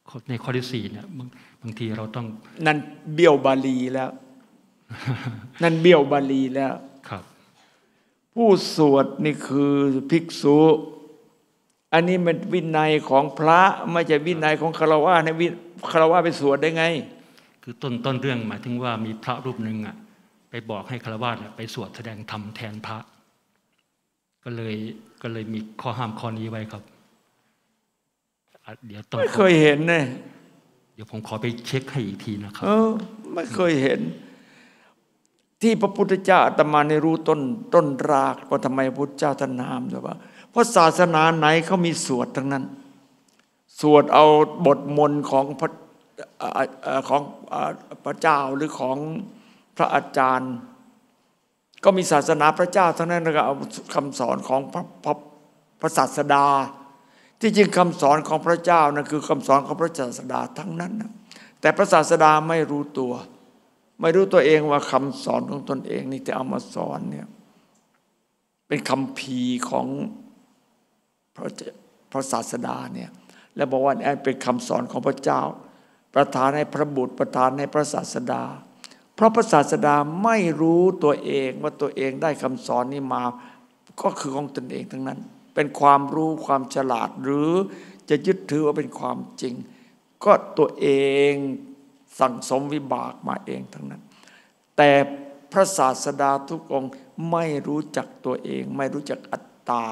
ในข้อที่สี่เนี่ยบางบางทีเราต้องนั่นเบี้ยวบาลีแล้ว นั่นเบี้ยวบาลีแล้วครับผู้สวดนี่คือภิกษุอันนี้มันวินัยของพระไม่ใช่วินัยของฆราวาสในวิฆราวาสไปสวดได้ไงคือต้นต้นเรื่องหมายถึงว่ามีพระรูปหนึ่งอ่ะไปบอกให้ฆราวาสไปสวดแสดงธรรมแทนพระก็เลยก็เลยมีข้อห้ามข้อนี้ไว้ครับเดี๋ยวต้องไม่เคยเห็นเลยเดี๋ยวผมขอไปเช็คให้อีกทีนะครับเออไม่เคยเห็นที่พระพุทธเจ้าอาตมาในรู้ต้นต้นรากว่าทำไมพระพุทธเจ้าท่านห้ามแต่ว่าเพราะศาสนาไหนเขามีสวดทั้งนั้นสวดเอาบทมนต์ของพระของพระเจ้าหรือของพระอาจารย์ก็มีศาสนาพระเจ้าทั้งนั้นแล้วก็เอาคำสอนของพระพระพระศาสดาที่จริงคำสอนของพระเจ้านั่นคือคำสอนของพระศาสดาทั้งนั้นนะแต่พระศาสดาไม่รู้ตัวไม่รู้ตัวเองว่าคำสอนของตนเองนี่ที่เอามาสอนเนี่ยเป็นคำพีของพระพระศาสดาเนี่ยแล้วบอกว่านี่เป็นคำสอนของพระเจ้าประทานให้พระบุตรประทานให้พระศาสดาเพราะพระศาสดาไม่รู้ตัวเองว่าตัวเองได้คำสอนนี้มาก็คือของตนเองทั้งนั้นเป็นความรู้ความฉลาดหรือจะยึดถือว่าเป็นความจริงก็ตัวเองสั่งสมวิบากมาเองทั้งนั้นแต่พระศาสดาทุกองค์ไม่รู้จักตัวเองไม่รู้จักอัตตา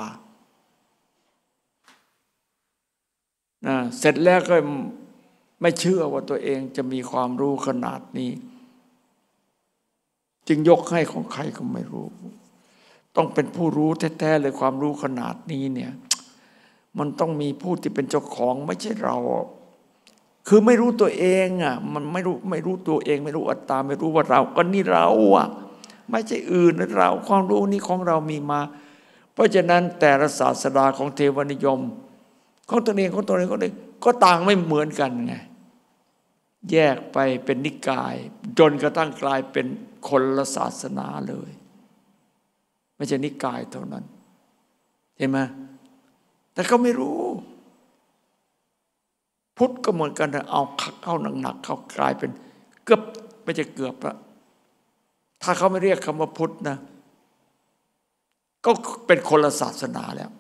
นะเสร็จแล้วก็ไม่เชื่อว่าตัวเองจะมีความรู้ขนาดนี้จึงยกให้ของใครก็ไม่รู้ต้องเป็นผู้รู้แท้ๆเลยความรู้ขนาดนี้เนี่ยมันต้องมีผู้ที่เป็นเจ้าของไม่ใช่เราคือไม่รู้ตัวเองอ่ะมันไม่รู้ไม่รู้ตัวเองไม่รู้อัตตาไม่รู้ว่าเราก็นี่เราอ่ะไม่ใช่อื่นเราความรู้นี้ของเรามีมาเพราะฉะนั้นแต่ละศาสดาของเทวนิยมของตัวเองของตัวเองก็เลยก็ต่างไม่เหมือนกันไงแยกไปเป็นนิกายจนกระทั่งกลายเป็นคนละศาสนาเลยไม่ใช่นิกายเท่านั้นเห็นไหมแต่เขาไม่รู้พุทธก็เหมือนกันเอาเข้าหนักๆเขากลายเป็นเกือบไม่ใช่เกือบละถ้าเขาไม่เรียกคำว่าพุทธนะก็เป็นคนละศาสนาแล้ว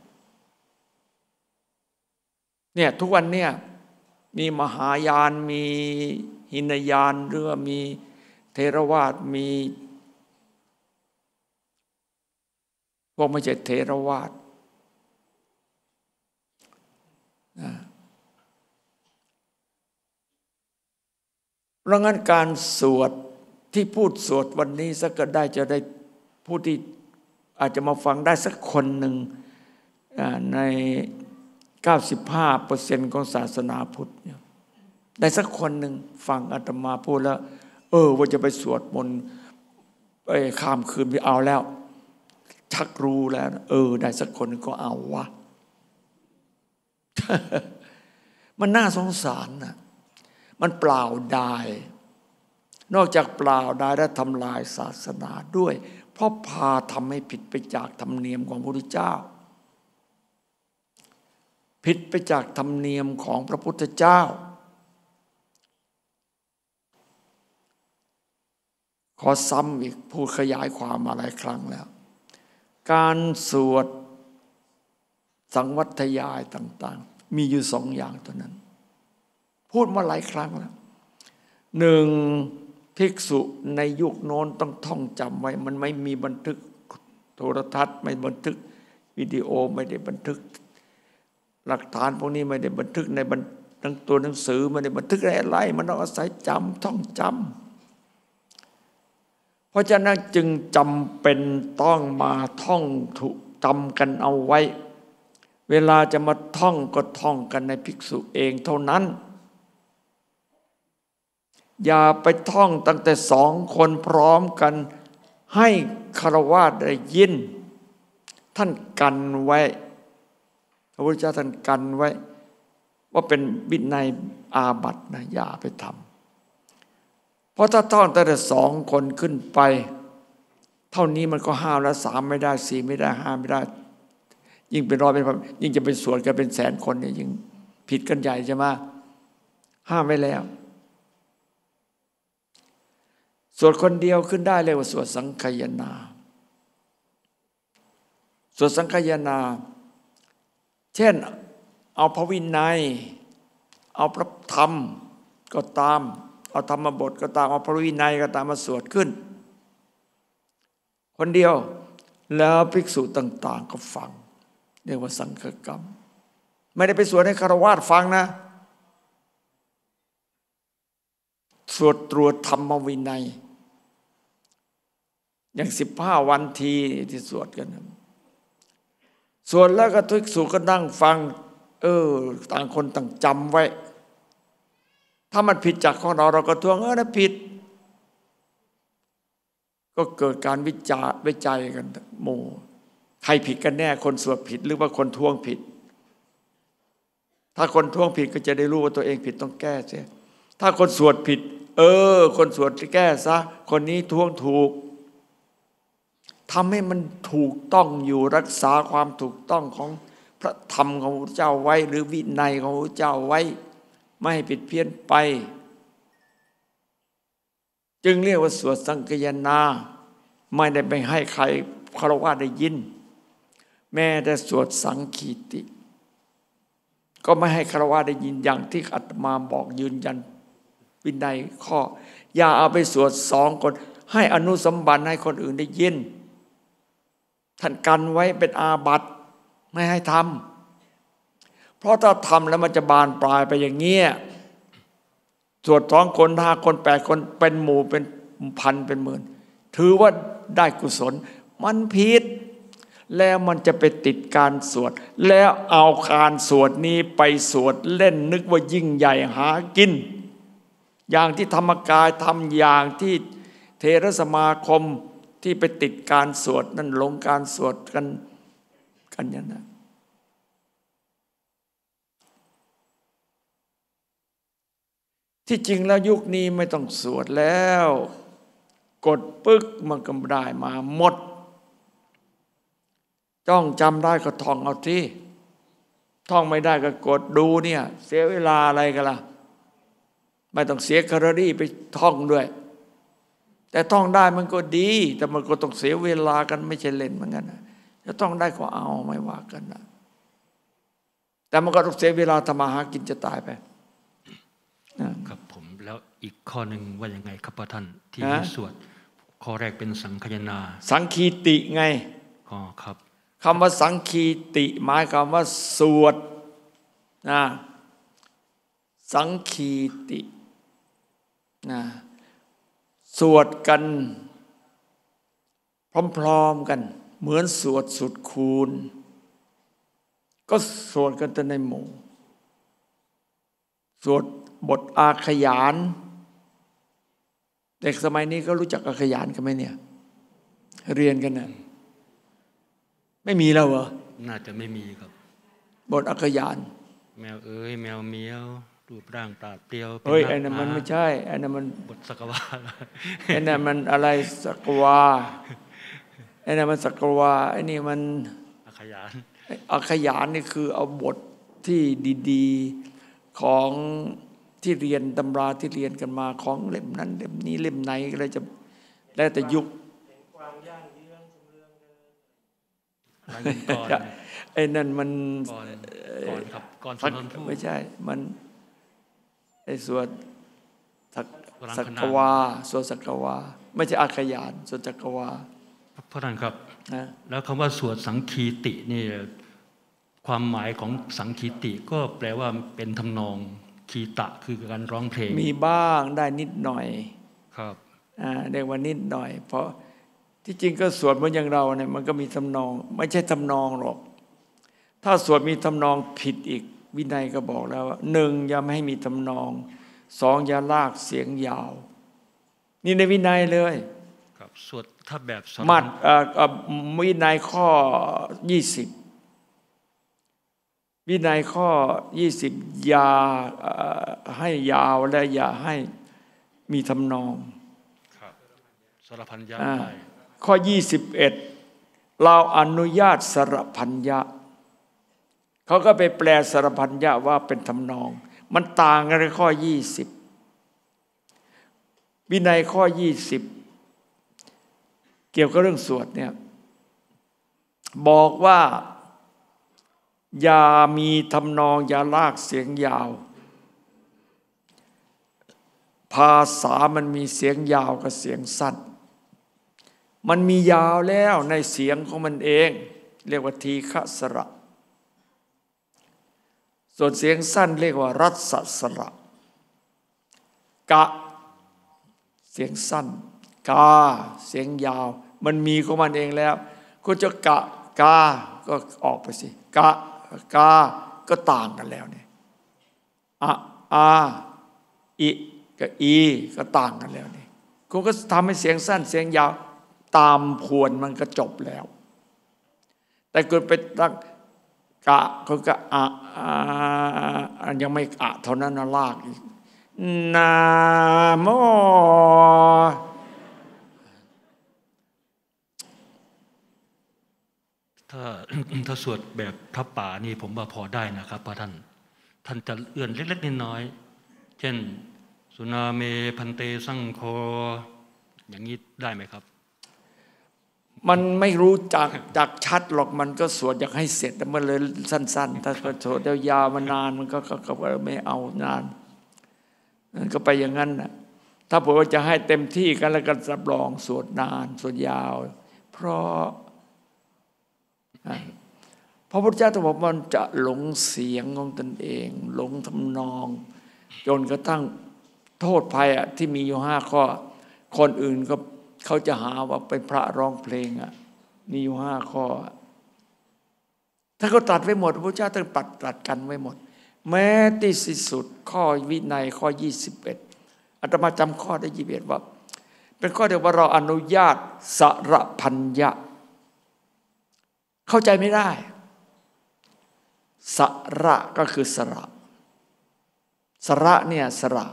เนี่ยทุกวันเนี่ยมีมหายานมีหินยานหรือว่ามีเทรวาทมีพวกไม่ใช่เทรวาทนะเพราะงั้นการสวดที่พูดสวดวันนี้สักก็ได้จะได้ผู้ที่อาจจะมาฟังได้สักคนหนึ่งใน เก้าสิบห้าเปอร์เซ็นต์ ของศาสนาพุทธได้สักคนหนึ่งฟังอาตมาพูดแล้วเออว่าจะไปสวดมนต์ไปข้ามคืนไปเอาแล้วชักรู้แล้วเออได้สักคนก็เอาวะ มันน่าสงสารนะมันเปล่าดายนอกจากเปล่าดายและทำลายศาสนาด้วยเพราะพาทำให้ผิดไปจากธรรมเนียมของพระพุทธเจ้าผิดไปจากธรรมเนียมของพระพุทธเจ้าขอซ้ำอีกพูดขยายความมาหลายครั้งแล้วการสวดสังวัตยายต่างๆมีอยู่สองอย่างเท่านั้นพูดมาหลายครั้งแล้วหนึ่งภิกษุในยุคโน้นต้องท่องจำไว้มันไม่มีบันทึกโทรทัศน์ไม่บันทึกวิดีโอไม่ได้บันทึกหลักฐานพวกนี้ไม่ได้บันทึกในทั้งตัวหนังสือไม่ได้บันทึกอะไรมันต้องอาศัยจำท่องจำเพราะฉะนั้นจึงจำเป็นต้องมาท่องถูกจำกันเอาไว้เวลาจะมาท่องก็ท่องกันในภิกษุเองเท่านั้นอย่าไปท่องตั้งแต่สองคนพร้อมกันให้ฆราวาสได้ยินท่านกันไว้พระพุทธเจ้าท่านกันไว้ว่าเป็นวินัยอาบัตินะอย่าไปทำเพราะถ้าท่องตั้งแต่สองคนขึ้นไปเท่านี้มันก็ห้ามแล้วสามไม่ได้สี่ไม่ได้ห้าไม่ได้ยิ่งเป็นร้อยเป็นพันยิ่งจะเป็นส่วนกันเป็นแสนคนเนี่ยยิ่งผิดกันใหญ่ใช่ไหมห้ามไว้แล้วสวดคนเดียวขึ้นได้เรียกว่าสวดสังคายนาสวดสังคายนาเช่นเอาพระวินัยเอาพระธรรมก็ตามเอาธรรมบทก็ตามเอาพระวินัยก็ตามมาสวดขึ้นคนเดียวแล้วภิกษุต่างๆก็ฟังเรียกว่าสังฆกรรมไม่ได้ไปสวดให้ฆราวาสฟังนะสวดตรวจธรรมวินัยอย่างสิบห้าวันทีที่สวดกันสวดแล้วก็ภิกษุก็นั่งฟังเออต่างคนต่างจำไว้ถ้ามันผิดจากของเราเราก็ทวงเออนะผิดก็เกิดการวิจารณ์วิจัยกันหมู่ใครผิดกันแน่คนสวดผิดหรือว่าคนทวงผิดถ้าคนทวงผิดก็จะได้รู้ว่าตัวเองผิดต้องแก้เสียถ้าคนสวดผิดเออคนสวดแก้ซะคนนี้ทวงถูกทำให้มันถูกต้องอยู่รักษาความถูกต้องของพระธรรมของพระเจ้าไว้หรือวินัยของพระเจ้าไว้ไม่ให้ผิดเพี้ยนไปจึงเรียกว่าสวดสังคายนาไม่ได้ไปให้ใครฆราวาสได้ยินแม้แต่สวดสังคีติก็ไม่ให้ฆราวาสได้ยินอย่างที่อาตมาบอกยืนยันวินัยข้ออย่าเอาไปสวดสองคนให้อนุสัมบันให้คนอื่นได้ยินท่านกันไว้เป็นอาบัติไม่ให้ทำเพราะถ้าทำแล้วมันจะบานปลายไปอย่างเงี้ยสวดสองคนห้าคนแปดคนเป็นหมู่เป็นพันเป็นหมื่นถือว่าได้กุศลมันผิดแล้วมันจะไปติดการสวดแล้วเอาการสวดนี้ไปสวดเล่นนึกว่ายิ่งใหญ่หากินอย่างที่ธรรมกายทำอย่างที่เทรสมาคมที่ไปติดการสวดนั่นลงการสวดกันกันอย่างนั้นที่จริงแล้วยุคนี้ไม่ต้องสวดแล้วกดปึ๊กมันก็ได้มาหมดจ้องจำได้ก็ท่องเอาที่ท่องไม่ได้ก็กดดูเนี่ยเสียเวลาอะไรกันล่ะไม่ต้องเสียแคลอรี่ไปท่องด้วยแต่ท่องได้มันก็ดีแต่มันก็ต้องเสียเวลากันไม่ใช่เล่นเหมือนกันนะจะท่องได้ก็เอาไม่ว่ากันนะแต่มันก็ต้องเสียเวลาทำมาหากินจะตายไปครับผมแล้วอีกข้อหนึ่งว่ายังไงครับพ่อท่านที่ให้สวดข้อแรกเป็นสังคายนาสังคีติไงอ๋อครับคำว่าสังคีติหมายความว่าสวดนะสังคีตินะสวดกันพร้อมๆกันเหมือนสวดสุดคูณก็สวดกันแต่ในหมู่สวดบทอาขยานเด็กสมัยนี้ก็รู้จักอาขยานกันไหมเนี่ยเรียนกันนะไม่มีแล้วเหรอน่าจะไม่มีครับบทอาขยานแมวเอ้ยแมวเมียวรูปร่างปราดเปรียวเฮ้ยไอ้นั่นมันไม่ใช่ไอ้นั่นมันบทสักวาไอ้นั่นมันอะไรสักวาไอ้นั่นมันสักวาไอ้นี่มันอาขยานอาขยานนี่คือเอาบทที่ดีๆของที่เรียนตำราที่เรียนกันมาของเล่มนั้นเล่มนี้เล่มไหนอะไรจะแล้วแต่ยุคไอ้นั่นมันก่อนก่อนครับก่อนไม่ใช่มันไอ้สวดสักกวาสวดสักกวาไม่ใช่อาขยานสวดสักกวาพระท่านครับแล้วคำว่าสวดสังคีตินี่ความหมายของสังคีติก็แปลว่าเป็นทำนองคีตะคือการร้องเพลงมีบ้างได้นิดหน่อยครับอ่าเรียกว่านิดหน่อยเพราะที่จริงก็สวดเหมือนอย่างเราเนี่ยมันก็มีทำนองไม่ใช่ทำนองหรอกถ้าสวดมีทำนองผิดอีกวินัยก็บอกแล้วว่าหนึ่งอย่าไม่ให้มีทำนองสองอย่าลากเสียงยาวนี่ในวินัยเลยครับสวดถ้าแบบมัดวินัยข้อยี่สิบวินัยข้อยี่สิบอย่าให้ยาวและอย่าให้มีทำนองครับสรพัญญาข้อยี่สิบเอ็ดเราอนุญาตสรพัญญาเขาก็ไปแปลสรพัญญาว่าเป็นทำนองมันต่างกันในข้อยี่สิบวินัยข้อยี่สิบเกี่ยวกับเรื่องสวดเนี่ยบอกว่าอย่ามีทำนองอย่าลากเสียงยาวภาษามันมีเสียงยาวกับเสียงสั้นมันมียาวแล้วในเสียงของมันเองเรียกว่าทีฆสระส่วนเสียงสั้นเรียกว่ารัศสระกะเสียงสั้นกาเสียงยาวมันมีของมันเองแล้วคุณจะกะกาก็ออกไปสิกะกาก็ต่างกันแล้วเนี่ยอะอาอิกับอีก็ต่างกันแล้วนี่คุณก็ทำให้เสียงสั้นเสียงยาวตามพวนมันก็จบแล้วแต่คุณไปตั้งกะเขาก็อะอะยังไม่อะเท่านั้นนะลากอีกนะโมถ้า ถ้าสวดแบบพระป่านี่ผมว่าพอได้นะครับพระท่านท่านจะเอื้อนเล็กๆน้อยๆเช่นสุนาเมพันเตสังโฆอย่างนี้ได้ไหมครับมันไม่รู้จักจากชัดหรอกมันก็สวดอยากให้เสร็จแต่มันเลยสั้นๆถ้าสวดยาวๆมันนานมันก็ก็ไม่เอานานมันก็ไปอย่างนั้นนะถ้าผมว่าจะให้เต็มที่กันแล้วกันรับรองสวดนานสวดยาวเพราะพระพุทธเจ้าตรัสบอกมันจะหลงเสียงของตนเองหลงทำนองจนกระทั่งโทษภัยอ่ะที่มีอยู่ห้าข้อคนอื่นก็เขาจะหาว่าเป็นพระร้องเพลงอ่ะมีอยู่ห้าข้อถ้าเขาตัดไว้หมดพระพุทธเจ้าต้องปัดตัดกันไว้หมดแม้ที่สุดข้อวินัยข้อยี่สิบเอ็ดอาตมาจำข้อได้ยี่สิบเอ็ดว่าเป็นข้อเดียวว่าเราอนุญาตสระพัญญะเข้าใจไม่ได้สระก็คือสระสระเนี่ยสระ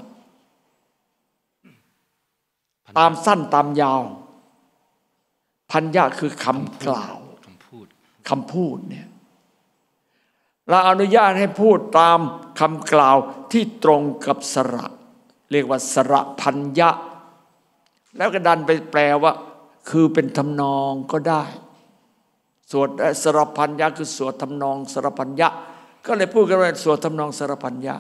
ตามสั้นตามยาวพัญญะคือคำกล่าวคำพูดคำพูดเนี่ยเราอนุญาตให้พูดตามคำกล่าวที่ตรงกับสระเรียกว่าสระพัญญะแล้วก็ดันไปแปลว่าคือเป็นทำนองก็ได้สวดสระพัญญะคือสวดทำนองสระพัญญะก็เลยพูดกันว่าสวดทำนองสระพัญญะ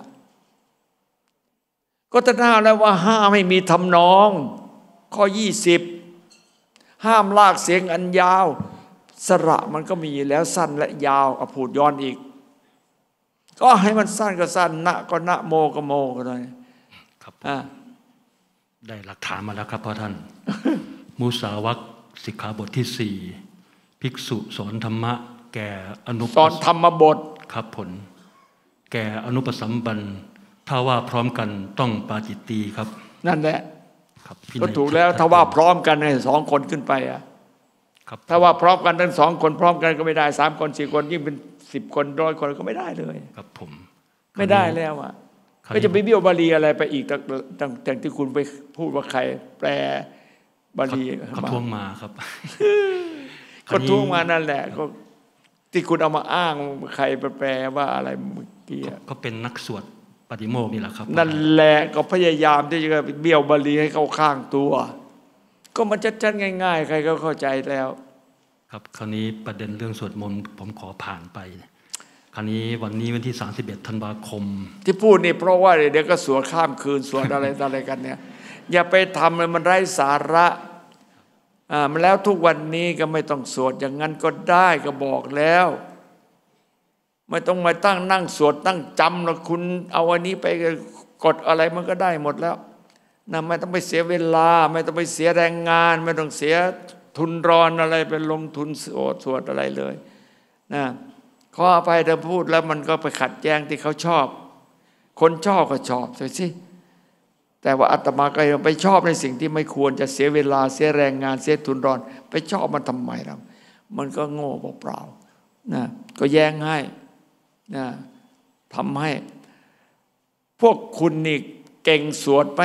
ก็ตั้งหน้าแล้วว่าห้ามไม่มีทำนองข้อยี่สิบห้ามลากเสียงอันยาวสระมันก็มีแล้วสั้นและยาวเอาพูดย้อนอีกก็ให้มันสั้นก็สั้นนะก็นะโมก็โมก็ได้ครับได้หลักฐานมาแล้วครับพ่อท่าน มุสาวกสิกขาบทที่สี่ภิกษุสอนธรรมะแก่อนุสอนธรรมบทครับผลแก่อนุปสัมบันถ้าว่าพร้อมกันต้องปาจิตตีครับนั่นแหละก็ถูกแล้วถ้าว่าพร้อมกันให้สองคนขึ้นไปอ่ะถ้าว่าพร้อมกันทั้งสองคนพร้อมกันก็ไม่ได้สามคนสี่คนยิ่งเป็นสิบคนร้อยคนก็ไม่ได้เลยครับผมไม่ได้แล้วอ่ะก็จะไปเบี้ยวบาลีอะไรไปอีกตั้งแต่ที่คุณไปพูดว่าใครแปลบาลีเขาทวงมาครับก็ทวงมานั่นแหละก็ที่คุณเอามาอ้างใครแปลว่าอะไรเมื่อกี้ก็เป็นนักสวดปฏิโมกข์นี่แหละครับนั่นแหละก็พยายามที่จะเบี้ยวบาลีให้เข้าข้างตัวก็มันชัดๆง่ายๆใครก็เข้าใจแล้วครับคราวนี้ประเด็นเรื่องสวดมนต์ผมขอผ่านไปคราวนี้วันนี้วันที่สามสิบเอ็ดธันวาคมที่พูดนี่เพราะว่าเดี๋ยวก็สวดข้ามคืนสวดอะไรอะไรกันเนี่ยอย่าไปทำเลยมันไร้สาระอ่ามันแล้วทุกวันนี้ก็ไม่ต้องสวดอย่างนั้นก็ได้ก็บอกแล้วไม่ต้องมาตั้งนั่งสวดตั้งจำแล้วคุณเอาอันนี้ไปกดอะไรมันก็ได้หมดแล้วนะไม่ต้องไปเสียเวลาไม่ต้องไปเสียแรงงานไม่ต้องเสียทุนรอนอะไรไปลงทุนสวดสวดอะไรเลยนะขออภัยถ้าพูดแล้วมันก็ไปขัดแย้งที่เขาชอบคนชอบก็ชอบสิแต่ว่าอาตมาก็ยังไปชอบในสิ่งที่ไม่ควรจะเสียเวลาเสียแรงงานเสียทุนรอนไปชอบมันทำไมล่ะมันก็โง่เปล่าๆนะก็แย้งให้นะทำให้พวกคุณนี่เก่งสวดไหม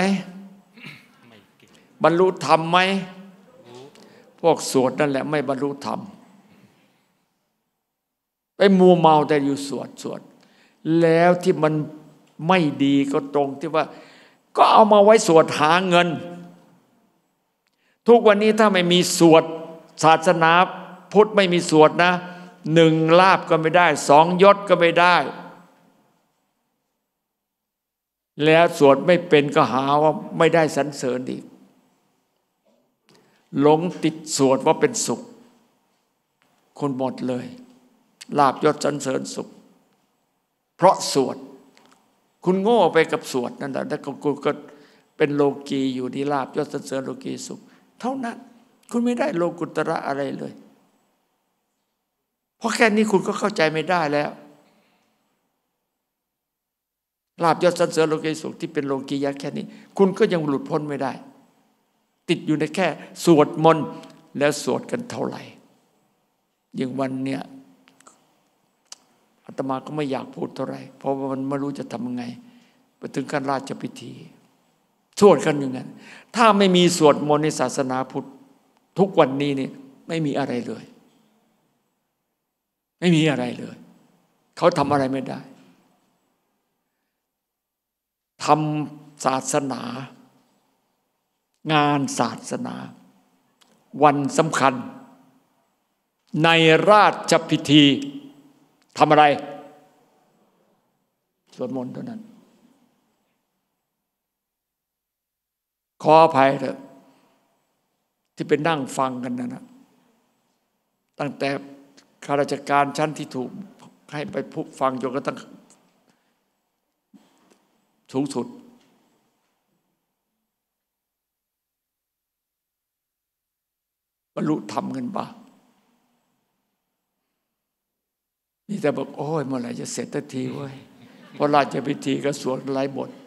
บรรลุธรรมไหมพวกสวดนั่นแหละไม่บรรลุธรรมไปมัวเมาแต่อยู่สวดสวดแล้วที่มันไม่ดีก็ตรงที่ว่าก็เอามาไว้สวดหาเงินทุกวันนี้ถ้าไม่มีสวดศาสนาพุทธไม่มีสวดนะหนึ่งลาภก็ไม่ได้สองยศก็ไม่ได้แล้วสวดไม่เป็นก็หาว่าไม่ได้สรรเสริญอีกหลงติดสวดว่าเป็นสุขคนหมดเลยลาภยศสรรเสริญสุขเพราะสวดคุณโง่ไปกับสวดนั่นแหละแล้วคุณก็เป็นโลกีอยู่ที่ลาภยศสรรเสริญโลกีสุขเท่านั้นคุณไม่ได้โลกุตระอะไรเลยเพราะแค่นี้คุณก็เข้าใจไม่ได้แล้วลาภยศสรรเสริญโลกีสุขที่เป็นโลกียะแค่นี้คุณก็ยังหลุดพ้นไม่ได้ติดอยู่ในแค่สวดมนต์แล้วสวดกันเท่าไหร่อย่างวันเนี้ยอาตมาก็ไม่อยากพูดเท่าไหร่เพราะว่ามันไม่รู้จะทำยังไงไปถึงขั้นราชพิธีสวดกันอย่างนั้นถ้าไม่มีสวดมนต์ในศาสนาพุทธทุกวันนี้นี่ไม่มีอะไรเลยไม่มีอะไรเลยเขาทำอะไรไม่ได้ทำศาสนางานศาสนาวันสำคัญในราชพิธีทำอะไรสวดมนต์เท่านั้นขออภัยเถอะที่เป็นนั่งฟังกันนะนะตั้งแต่ข้าราชการชั้นที่ถูกให้ไปพูดฟังจนกระทั่งสูงสุดบรรลุธรรมกันบ้างนี่แต่บอกโอ้ยเมื่อไหร่จะเสร็จสักทีเว้ยเพราะราชพิธีก็สวดหลายบท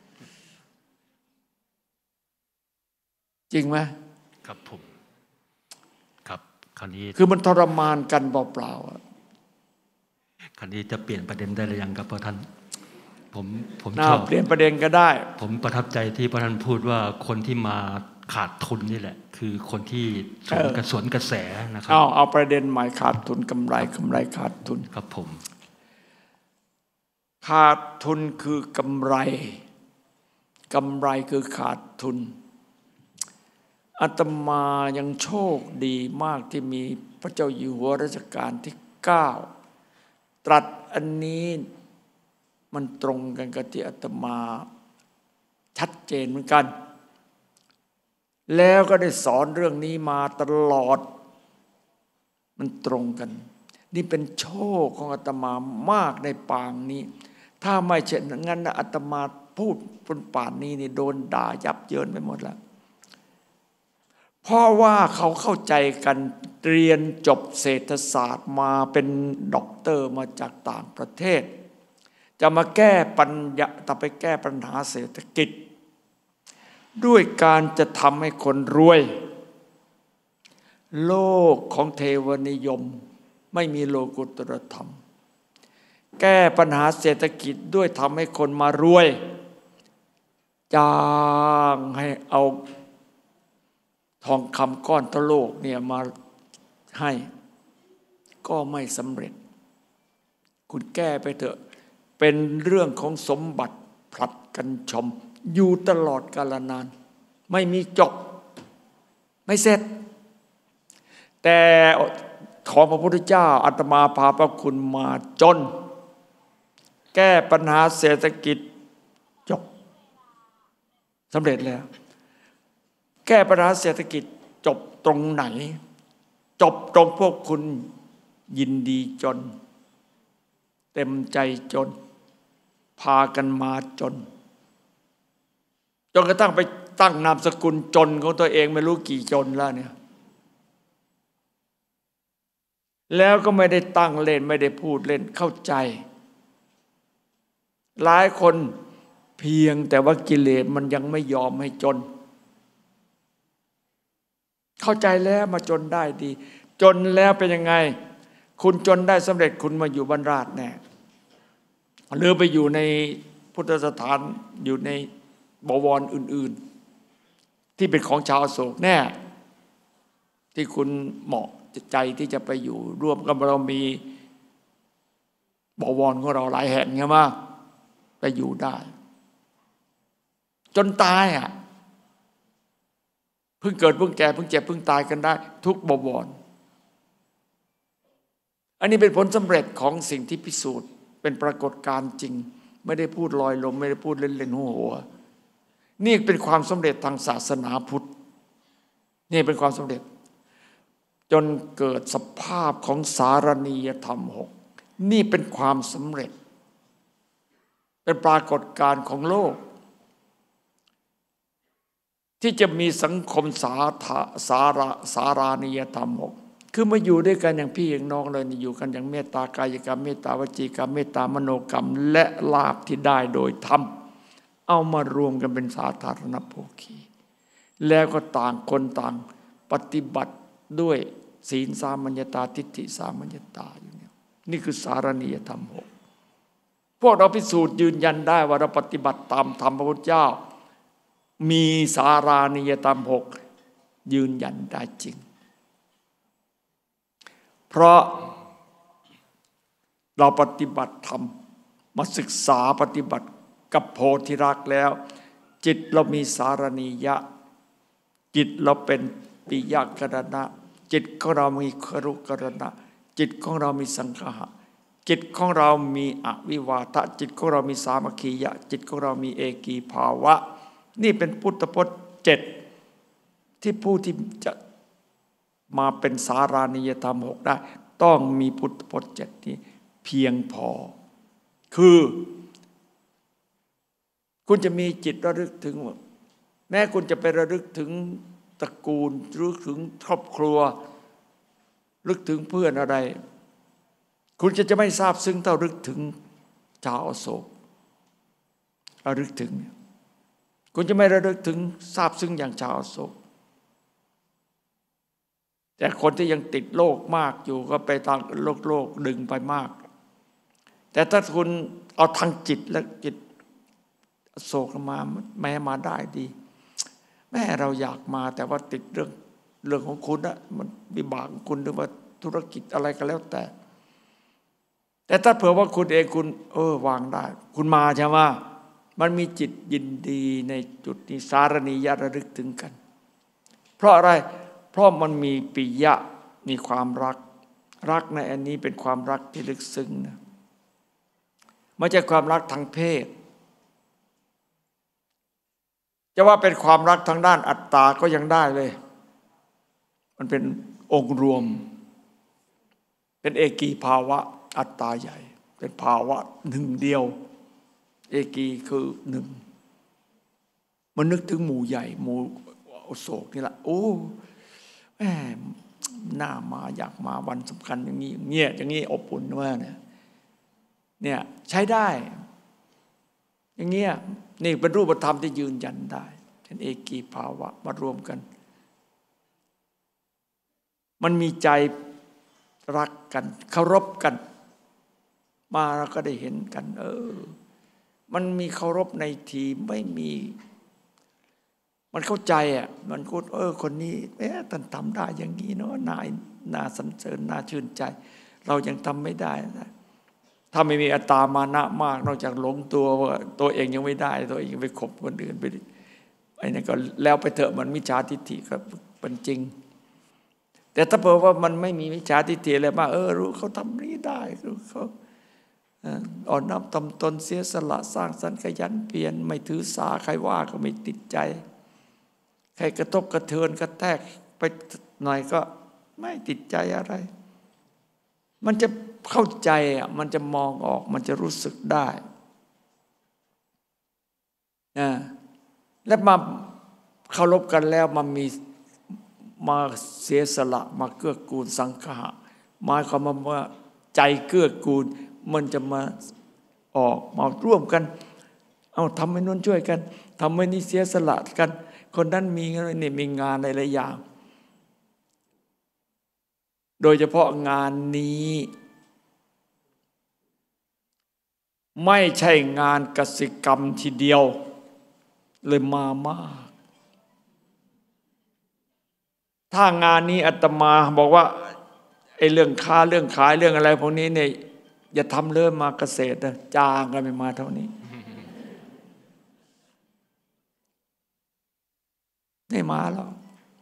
จริงไหมครับผมครับคราวนี้คือมันทรมานกันเปล่าๆคราวนี้จะเปลี่ยนประเด็นได้หรือยังครับพ่อท่านผมผมชอบเปลี่ยนประเด็นก็ได้ผมประทับใจที่พ่อท่านพูดว่าคนที่มาขาดทุนนี่แหละคือคนที่สวนกระสวนกระแสนะครับเอาเอาประเด็นใหม่ขาดทุนกำไรกำไรขาดทุนครับผมขาดทุนคือกำไรกำไรคือขาดทุนอาตมายังโชคดีมากที่มีพระเจ้าอยู่หัวรัชกาลที่เก้าตรัสอันนี้มันตรงกันกับที่อาตมาชัดเจนเหมือนกันแล้วก็ได้สอนเรื่องนี้มาตลอดมันตรงกันนี่เป็นโชคของอาตมามากในปางนี้ถ้าไม่เช่นนั้นอาตมาพูดบนป่านนี้นี่โดนด่ายับเยินไปหมดแล้วเพราะว่าเขาเข้าใจกันเรียนจบเศรษฐศาสตร์มาเป็นด็อกเตอร์มาจากต่างประเทศจะมาแก้ปัญญาแต่ไปแก้ปัญหาเศรษฐกิจด้วยการจะทำให้คนรวยโลกของเทวนิยมไม่มีโลกุตตรธรรมแก้ปัญหาเศรษฐกิจด้วยทำให้คนมารวยจ้างให้เอาทองคำก้อนทะโลกเนี่ยมาให้ก็ไม่สำเร็จคุณแก้ไปเถอะเป็นเรื่องของสมบัติผลัดกันชมอยู่ตลอดกาลนานไม่มีจบไม่เสร็จแต่ของพระพุทธเจ้าอาตมาพาพระคุณมาจนแก้ปัญหาเศรษฐกิจจบสำเร็จแล้วแก้ปัญหาเศรษฐกิจจบตรงไหนจบตรงพวกคุณยินดีจนเต็มใจจนพากันมาจนจนกระทั่งไปตั้งนามสกุลจนของตัวเองไม่รู้กี่จนแล้วเนี่ยแล้วก็ไม่ได้ตั้งเล่นไม่ได้พูดเล่นเข้าใจหลายคนเพียงแต่ว่ากิเลสมันยังไม่ยอมให้จนเข้าใจแล้วมาจนได้ดีจนแล้วเป็นยังไงคุณจนได้สำเร็จคุณมาอยู่บรรดาแน่หรือไปอยู่ในพุทธสถานอยู่ในบวรอื่นๆที่เป็นของชาวอโศกแน่ที่คุณเหมาะใจที่จะไปอยู่ร่วมกับเรามีบวรของเราหลายแห่งใช่ไหมไปแต่อยู่ได้จนตายอ่ะเพิ่งเกิดเพิ่งแก่เพิ่งเจ็บเพิ่งตายกันได้ทุกบวรอันนี้เป็นผลสำเร็จของสิ่งที่พิสูจน์เป็นปรากฏการณ์จริงไม่ได้พูดลอยลมไม่ได้พูดเล่นๆหัวๆนี่เป็นความสำเร็จทางศาสนาพุทธนี่เป็นความสำเร็จจนเกิดสภาพของสารณียธรรมหกนี่เป็นความสำเร็จเป็นปรากฏการณ์ของโลกที่จะมีสังคมสาธาสาระสารานิยธรรมหกคือมาอยู่ด้วยกันอย่างพี่อย่างน้องเลยอยู่กันอย่างเมตตากายกรรมเมตตาวจีกรรมเมตตามโนกรรมและลาภที่ได้โดยธรรมเอามารวมกันเป็นสาธารณโภคีแล้วก็ต่างคนต่างปฏิบัติด้วยศีลสามัญญตาทิฏฐิสามัญญตาอยู่เนี่ยนี่คือสารณียธรรมหกพวกเราพิสูจน์ยืนยันได้ว่าเราปฏิบัติตามธรรมพระพุทธเจ้ามีสารานิยธรรมหกยืนยันได้จริงเพราะเราปฏิบัติธรรมมาศึกษาปฏิบัติกับโพธิรักษ์แล้วจิตเรามีสารณียะจิตเราเป็นปิยกรณะจิตของเรามีครุกรณะจิตของเรามีสังขะจิตของเรามีอวิวาทะจิตของเรามีสามัคคียะจิตของเรามีเอกีภาวะนี่เป็นพุทธพจน์เจ็ดที่ผู้ที่จะมาเป็นสารานิยธรรมหกได้ต้องมีพุทธพจน์เจ็ดนี้เพียงพอคือคุณจะมีจิตระลึกถึงแม้คุณจะไประลึกถึงตระกูลหรือถึงครอบครัวลึกถึงเพื่อนอะไรคุณจะจะไม่ทราบซึ้งเท่าลึกถึงชาวอโศกระลึกถึงคุณจะไม่ระลึกถึงทราบซึ้งอย่างชาวอโศกแต่คนที่ยังติดโลกมากอยู่ก็ไปทางโลกโลกดึงไปมากแต่ถ้าคุณเอาทางจิตและจิตอโศกมาแม้มาได้ดีแม่เราอยากมาแต่ว่าติดเรื่องเรื่องของคุณนะมันวิบากของคุณหรือว่าธุรกิจอะไรก็แล้วแต่แต่ถ้าเผื่อว่าคุณเองคุณเออวางได้คุณมาใช่ไหมมันมีจิตยินดีในจุดนี้สารณียะระลึกถึงกันเพราะอะไรเพราะมันมีปิยะมีความรักรักในอันนี้เป็นความรักที่ลึกซึ้งนะไม่ใช่ความรักทางเพศจะว่าเป็นความรักทางด้านอัตตาก็ยังได้เลยมันเป็นองค์รวมเป็นเอกีภาวะอัตตาใหญ่เป็นภาวะหนึ่งเดียวเอกีคือหนึ่งมันนึกถึงหมู่ใหญ่หมู่อโศกนี่แหละโอ้แหมน่ามาอยากมาวันสำคัญอย่างนี้อย่างเงี้ยอย่างนี้อบอุ่นมากเนี่ยเนี่ยใช้ได้อย่างเงี้ยนี่เป็นรูปธรรมที่ยืนยันได้เป็นเอกีภาวะมารวมกันมันมีใจรักกันเคารพกันมาเราก็ได้เห็นกันเออมันมีเคารพในทีไม่มีมันเข้าใจอ่ะมันก็เออคนนี้แม้ท่านทำได้อย่างนี้เนาะน่าน่าสรรเสริญน่าชื่นใจเรายังทำไม่ได้นะถ้าไม่มีอัตตามานะมากนอกจากหลงตัวว่าตัวเองยังไม่ได้ตัวเองไปขบคนอื่นไปไอ้นั่นก็แล้วไปเถอะมันมิจฉาทิฏฐิครับเป็นจริงแต่ถ้าเผื่อว่ามันไม่มีมิจฉาทิฏฐิอะไรมาเออรู้เขาทำนี้ได้รู้เขาอ่อนน้อมถ่อมตนเสียสละสร้างสรรค์ขยันเพียรไม่ถือสาใครว่าก็ไม่ติดใจใครกระทบกระเทือนกระแทกไปหน่อยก็ไม่ติดใจอะไรมันจะเข้าใจอ่ะมันจะมองออกมันจะรู้สึกได้นะและมาเคารพกันแล้วมันมีมาเสียสละมาเกื้อกูลสังฆะหมายความว่าใจเกื้อกูลมันจะมาออกมาร่วมกันเอาทำให้นู้นช่วยกันทำให้นี้เสียสละกันคนนั้นมีนี่มีงานหลายๆอย่างโดยเฉพาะงานนี้ไม่ใช่งานกสิกรรมทีเดียวเลยมามากถ้างานนี้อาตมาบอกว่าไอ้เรื่องค้าเรื่องขายเรื่องอะไรพวกนี้เนี่ยอย่าทำเริ่มมาเกษตรนะจ้างกันไม่มาเท่านี้ไม่มาหรอก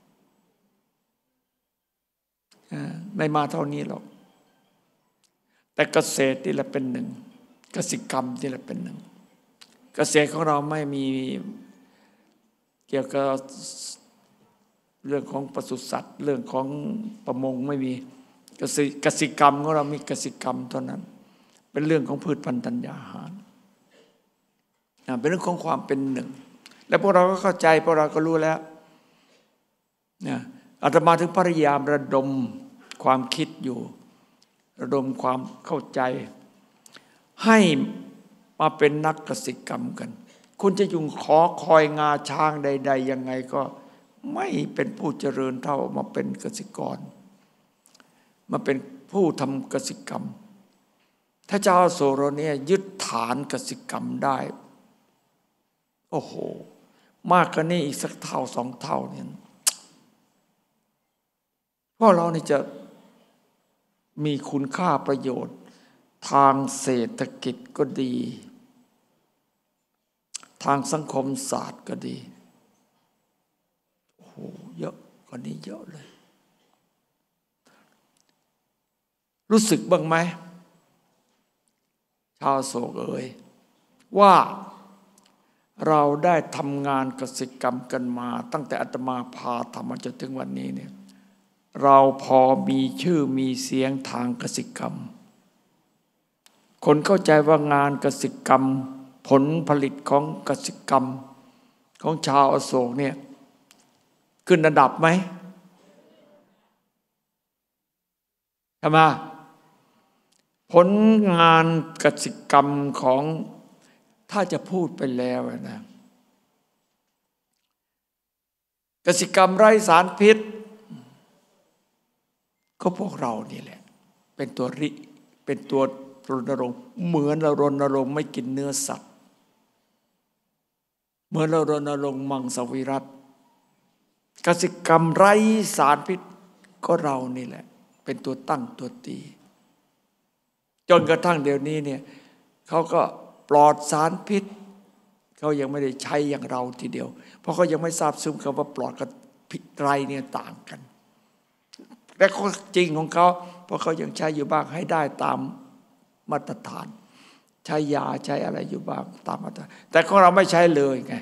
ไม่มาเท่านี้หรอกแต่เกษตรนี่แหละเป็นหนึ่งกสิกรรมนี่แหละเป็นหนึ่งเกษตรของเราไม่มีเกี่ยวกับเรื่องของปศุสัตว์เรื่องของประมงไม่มีกสิกสิกรรมของเรามีกสิกรรมเท่านั้นเป็นเรื่องของพืชพันธุ์ธัญญาหารเป็นเรื่องของความเป็นหนึ่งแล้วพวกเราก็เข้าใจพวกเราก็รู้แล้วนะอาตมาถึงพยายามระดมความคิดอยู่ระดมความเข้าใจให้มาเป็นนักกสิกรรมกันคุณจะยุ่งขอคอยงาช้างใดๆยังไงก็ไม่เป็นผู้เจริญเท่ามาเป็นกสิกรมาเป็นผู้ทำกสิกรรมถ้าเจ้าโสรเนี่ยยึดฐานกสิกรรมได้โอ้โหมากกว่านี้อีกสักเท่าสองเท่าเนี่ยเพราะเรานี่จะมีคุณค่าประโยชน์ทางเศรษฐกิจก็ดีทางสังคมศาสตร์ก็ดีโอ้โหเยอะกว่านี้เยอะเลยรู้สึกบ้างไหมชาวโศกเอ๋ยว่าเราได้ทำงานกสิกรรมกันมาตั้งแต่อาตมาพาทำมาจนถึงวันนี้เนี่ยเราพอมีชื่อมีเสียงทางกสิกรรมคนเข้าใจว่างานกสิกรรมผลผลิตของกสิกรรมของชาวอโศกเนี่ยขึ้นระดับไหมใช่ไหมผลงานกสิกรรมของถ้าจะพูดไปแล้วนะกสิกรรมไร้สารพิษก็พวกเรานี่แหละเป็นตัวริเป็นตัวรณรงค์เหมือนเรารณรงค์ไม่กินเนื้อสัตว์เหมือนเรารณรงค์มังสวิรัติกสิกรรมไร้สารพิษก็เรานี่แหละเป็นตัวตั้งตัวตีจนกระทั่งเดี๋ยวนี้เนี่ยเขาก็ปลอดสารพิษเขายังไม่ได้ใช้อย่างเราทีเดียวเพราะเขายังไม่ทราบซึ้งคำว่าปลอดกับพิษไรเนี่ยต่างกันแต่ข้อจริงของเขาเพราะเขายังใช้อยู่บ้างให้ได้ตามมาตรฐานใช้ยาใช้อะไรอยู่บ้างตามมาตรฐานแต่ของเราไม่ใช้เลยไง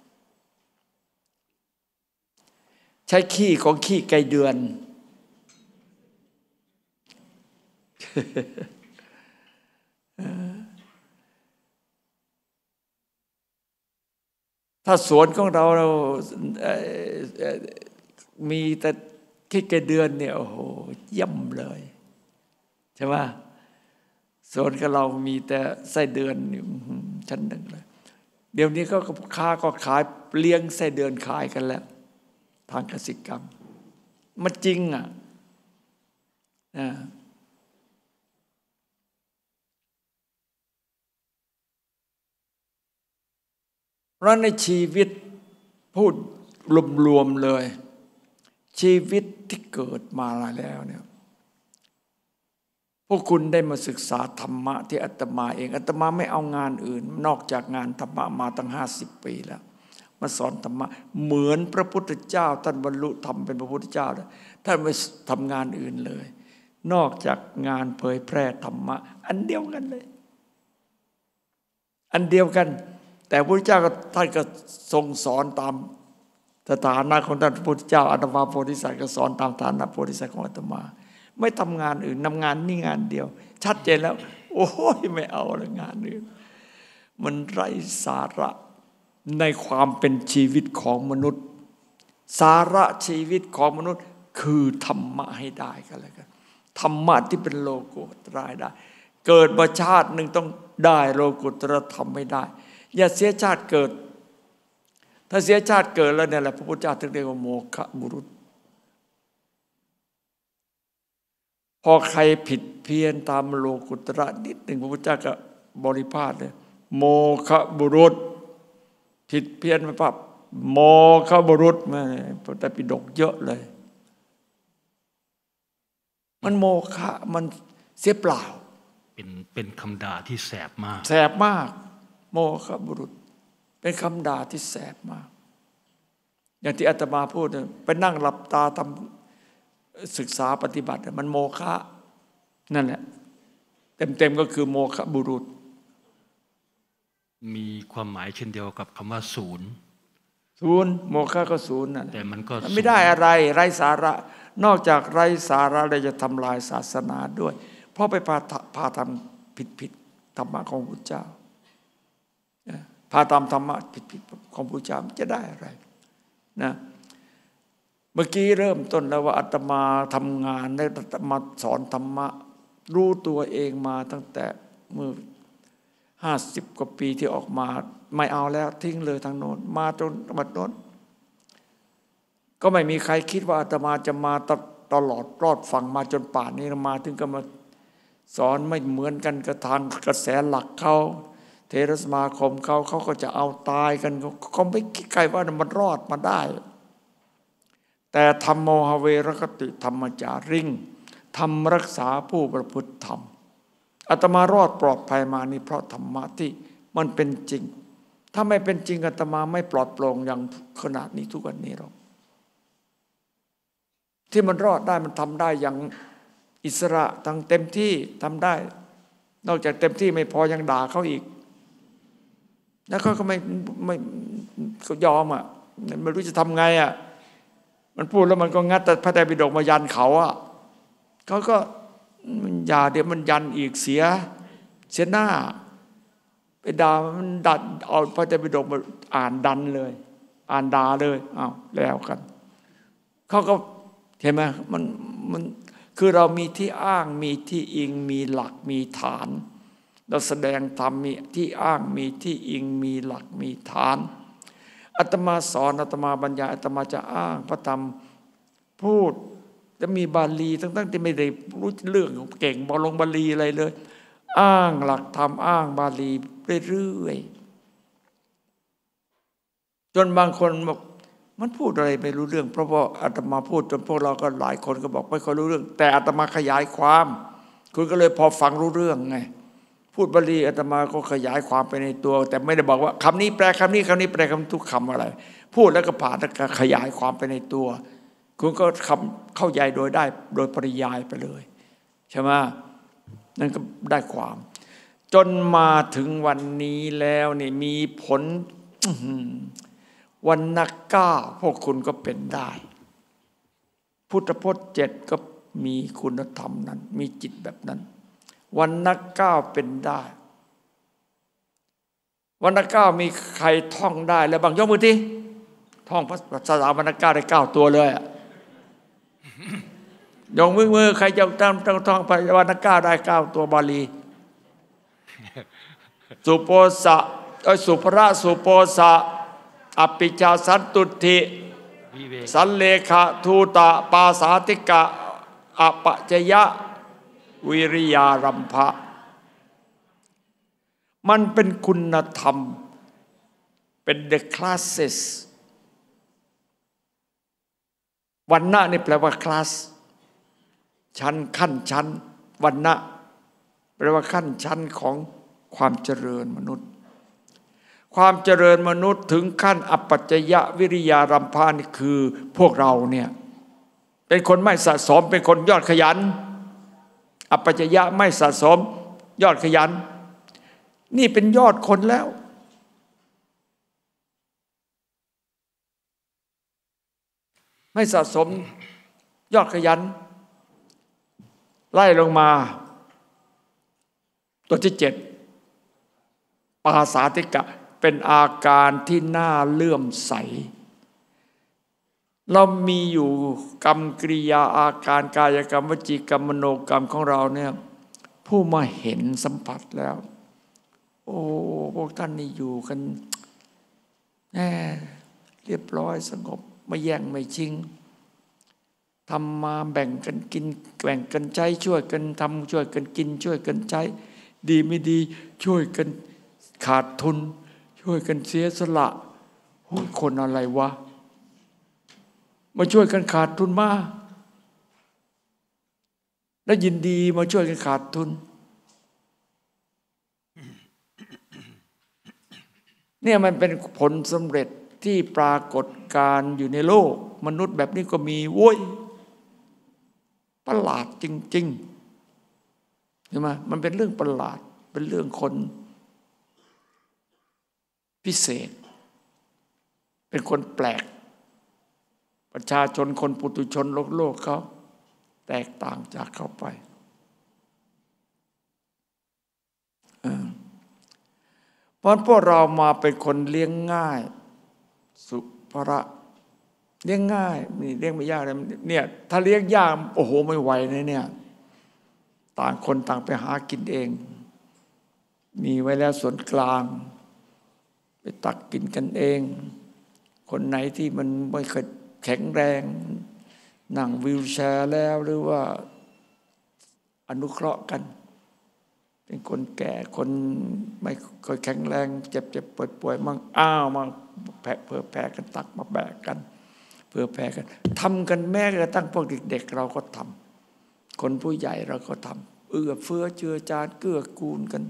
ใช้ขี้ของขี้ไก่เดือนถ้าสวนของเราเรามีแต่ขี้ไก่เดือนเนี่ยโอ้โหเยี่ยมเลยใช่ไหมสวนของเรามีแต่ไส้เดือนชั้นหนึ่งเลยเดี๋ยวนี้ก็ค้าก็ขายเลี้ยงไส้เดือนขายกันแล้วทางกสิกรรมมันจริงอ่ะนะเพราะในชีวิตพูดรวมๆเลยชีวิตที่เกิดมาแล้วเนี่ยพวกคุณได้มาศึกษาธรรมะที่อาตมาเองอาตมาไม่เอางานอื่นนอกจากงานธรรมะมาตั้งห้าสิบปีแล้วมาสอนธรรมะเหมือนพระพุทธเจ้าท่านบรรลุธรรมเป็นพระพุทธเจ้าแล้วท่านไม่ทำงานอื่นเลยนอกจากงานเผยแพร่ธรรมะอันเดียวกันเลยอันเดียวกันแต่พระพุทธเจ้าก็ท่านก็ทรงสอนตามสถานะของท่านพระพุทธเจ้าอาตมาโพธิสัตว์ก็สอนตามฐานะโพธิสัตว์ของอาตมาไม่ทำงานอื่นทำงานนี่งานเดียวชัดเจนแล้วโอ้ยไม่เอาละงานอื่นมันไร้สาระในความเป็นชีวิตของมนุษย์สาระชีวิตของมนุษย์คือธรรมะให้ได้กันแล้วกันธรรมะที่เป็นโลกุตระได้เกิดมาชาติหนึ่งต้องได้โลกุตระธรรมไม่ได้อย่าเสียชาติเกิดถ้าเสียชาติเกิดแล้วเนี่ยแหละพระพุทธเจ้าถึงเรียกว่าโมฆะบุรุษพอใครผิดเพี้ยนตามโลกุตระนิดหนึ่งพระพุทธเจ้าก็บริพาทเลยโมฆะบุรุษผิดเพี้ยนไปปั๊บโมฆะบุรุษมาพระไตรปิฎกเยอะเลยมันโมฆะมันเสียเปล่าเป็นเป็นคำด่าที่แสบมากแสบมากโมฆะบุรุษเป็นคำด่าที่แสบมากอย่างที่อาตมาพูดไปนั่งหลับตาทำศึกษาปฏิบัติมันโมฆะนั่นแหละเต็มๆก็คือโมฆะบุรุษมีความหมายเช่นเดียวกับคำว่าศูนย์ศูนย์โมฆะก็ศูนย์นั่นแต่มันก็ไม่ได้อะไรไร้สาระนอกจากไร้สาระเลยจะทำลายศาสนาด้วยเพราะไปพาพาทำผิดผิดธรรมะของพระเจ้าพาตามธรรมะผิดผิดของพระเจ้าจะได้อะไรนะเมื่อกี้เริ่มต้นแล้วว่าอาตมาทำงานได้อาตมาสอนธรรมะรู้ตัวเองมาตั้งแต่เมื่อห้าสิบกว่าปีที่ออกมาไม่เอาแล้วทิ้งเลยทางโน้นมาจนบัดโน้นก็ไม่มีใครคิดว่าอาตมาจะมาตลอดรอดฟังมาจนป่านนี้มาถึงก็มาสอนไม่เหมือนกันกับทางกระแสหลักเขาเทรสมาคมเขาเขาก็จะเอาตายกันเขาไม่คิดใครว่ามันรอดมาได้แต่ธรรมโมหเวรคติธรรมจาริงธรรมรักษาผู้ประพฤติธรรมอาตมารอดปลอดภัยมานี่เพราะธรรมะที่มันเป็นจริงถ้าไม่เป็นจริงอาตมาไม่ปลอดโปร่งอย่างขนาดนี้ทุกวันนี้หรอกที่มันรอดได้มันทำได้อย่างอิสระทั้งเต็มที่ทำได้นอกจากเต็มที่ไม่พอยังด่าเขาอีกแล้วเขาก็ไม่ไม่เขายอมอ่ะไม่รู้จะทำไงอ่ะมันพูดแล้วมันก็งัดแต่พระไตรปิฎกมายันเขาอ่ะเขาก็มันอย่าเดี๋ยวมันยันอีกเสียเสียหน้าไปด่ามันดัดเอาพระไตรปิฎกมาอ่านดันเลยอ่านด่าเลยอ้าวแล้วกันเขาก็เห็นไหมมันมันคือเรามีที่อ้างมีที่อิงมีหลักมีฐานเราแสดงธรรมมีที่อ้างมีที่อิงมีหลักมีฐานอาตมาสอนอาตมาบรรยายอาตมาจะอ้างพระธรรมพูดจะมีบาลีทั้งๆที่ไม่ได้รู้เรื่องเก่งบาลงบาลีอะไรเลยอ้างหลักธรรมอ้างบาลีเรื่อยๆจนบางคนบอกมันพูดอะไรไม่รู้เรื่องเพราะว่าอาตมาพูดจนพวกเราก็หลายคนก็บอกไม่ค่อยรู้เรื่องแต่อาตมาขยายความคุณก็เลยพอฟังรู้เรื่องไงพูดบาลีอาตมาก็ขยายความไปในตัวแต่ไม่ได้บอกว่าคำนี้แปลคำนี้คำนี้แปลคำทุกคำอะไรพูดแล้วก็ผ่านแล้วก็ขยายความไปในตัวคุณก็คำเข้าใจโดยได้โดยปริยายไปเลยใช่ไหมนั่นก็ได้ความจนมาถึงวันนี้แล้วนี่มีผลวันนักก้าพวกคุณก็เป็นได้พุทธพจน์เจ็ดก็มีคุณธรรมนั้นมีจิตแบบนั้นวันนักก้าเป็นได้วันนักก้ามีใครท่องได้แล้วบางยกมือที่ท่องภาษาวันนักก้าได้เก้าตัวเลยยกมือมือใครจะตั้งตั้งท่องไปวันนักก้าได้เก้าตัวบาลีสุโปสะเอ้ยสุภระสุโปสะอภิชาสันตุทิสันเลขะทูตะปาสาติกะอปัจจยะวิริยารัมภะมันเป็นคุณธรรมเป็น the classes วรรณะนี่แปลว่าคลาสชั้นขั้นชั้นวรรณะแปลว่าขั้นชั้นของความเจริญมนุษย์ความเจริญมนุษย์ถึงขั้นอปัจจยวิริยารัมภะนี่คือพวกเราเนี่ยเป็นคนไม่สะสมเป็นคนยอดขยันอปัจจยะไม่สะสมยอดขยันนี่เป็นยอดคนแล้วไม่สะสมยอดขยันไล่ลงมาตัวที่เจ็ดปาสาติกะเป็นอาการที่น่าเลื่อมใสเรามีอยู่กรรมกริยาอาการกายกรรมวจีกรรมมโนกรรมของเราเนี่ยผู้มาเห็นสัมผัสแล้วโอ้พวกท่านนี่อยู่กันแหมเรียบร้อยสงบไม่แย่งไม่ชิงทำมาแบ่งกันกินแบ่งกันใช้ช่วยกันทำช่วยกันกินช่วยกันใช้ดีไม่ดีช่วยกันขาดทุนช่วยกันเสียสละโอ้ยคนอะไรวะมาช่วยกันขาดทุนมาแล้วยินดีมาช่วยกันขาดทุนเนี่ยมันเป็นผลสำเร็จที่ปรากฏการอยู่ในโลกมนุษย์แบบนี้ก็มีโว้ยประหลาดจริงๆใช่ไหมมันเป็นเรื่องประหลาดเป็นเรื่องคนพิเศษเป็นคนแปลกประชาชนคนปุถุชนโลกโลกเขาแตกต่างจากเขาไปเพราะพวกเรามาเป็นคนเลี้ยงง่ายสุภระเลี้ยงง่ายนี่เลี้ยงไม่ยากเลยเนี่ยถ้าเลี้ยงยากโอ้โหไม่ไหวนะเนี่ยต่างคนต่างไปหากินเองมีไว้แล้วส่วนกลางไปตักกินกันเองคนไหนที่มันไม่เคยแข็งแรงนั่งวีลแชร์แล้วหรือว่าอนุเคราะห์กันเป็นคนแก่คนไม่ค่อยแข็งแรงเจ็บเจ็บป่วยป่วยมั่งอ้าวมาแผ่เผื่อแผ่กันตักมาแบกกันเผื่อแผ่กันทำกันแม้กระทั่งพวกเด็กๆเราก็ทำคนผู้ใหญ่เราก็ทำเอื้อเฟื้อเจือจานเกื้อกูลกัน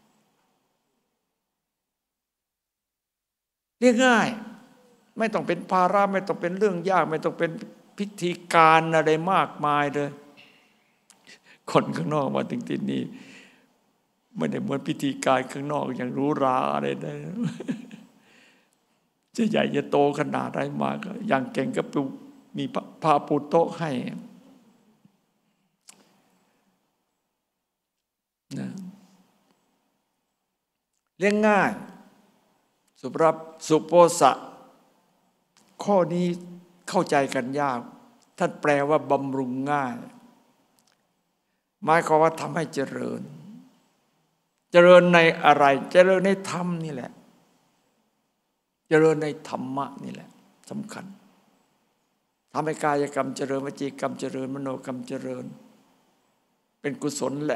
เรียกง่ายไม่ต้องเป็นภาระไม่ต้องเป็นเรื่องยากไม่ต้องเป็นพิธีการอะไรมากมายเลยคนข้างนอกมาถึงที่นี่ไม่ได้เหมือนพิธีการข้างนอกอย่างหรูหราอะไรได้จะใหญ่จะโตขนาดไรมาก็อย่างเก่งก็มีผ้าปูโต๊ะให้นะเลี้ยงง่ายสุภรับสุโปสะข้อนี้เข้าใจกันยากท่านแปลว่าบำรุงง่ายหมายความว่าทำให้เจริญเจริญในอะไรเจริญในธรรมนี่แหละเจริญในธรรมะนี่แหละสำคัญทำให้กายกรรมเจริญวจีกรรมเจริญมโนกรรมเจริญเป็นกุศลและ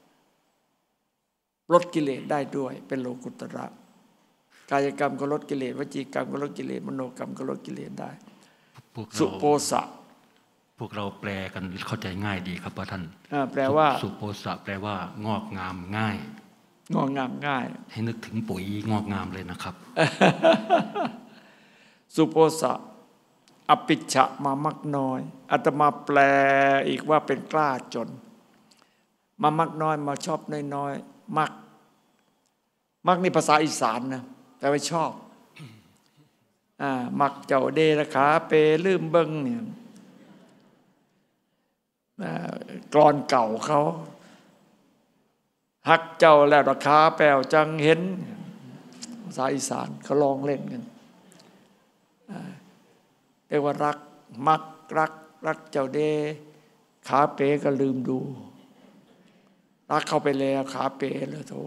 ลดกิเลสได้ด้วยเป็นโลกุตระกายกรรมก็ลดกิเลสวจีกรรมก็ลดกิเลสมโนกรรมก็ลดกิเลสได้สุโปสะพวกเราแปลกันเข้าใจง่ายดีครับว่าท่านแปลว่าสุโปสะแปลว่างอกงามง่ายงอกงามง่ายให้นึกถึงปุ๋ยงอกงามเลยนะครับสุโปสะอปิชฌะมามักน้อยอาตมาแปลอีกว่าเป็นกล้าจนมามักน้อยมาชอบน้อยๆมักมักนี่ภาษาอีสานนะแต่ว่าชอบอ่ามักเจ้าเดระขาเปลืมเบิ้งเนี่ยกลอนเก่าเขาฮักเจ้าแล้วราคาแปลวจังเห็นภาษาอีสานเขาลองเล่นกันเรียกว่ารักมักรักรักเจ้าเดขาเป๋ก็ลืมดูรักเข้าไปแล้วขาเป๋เลยโธ่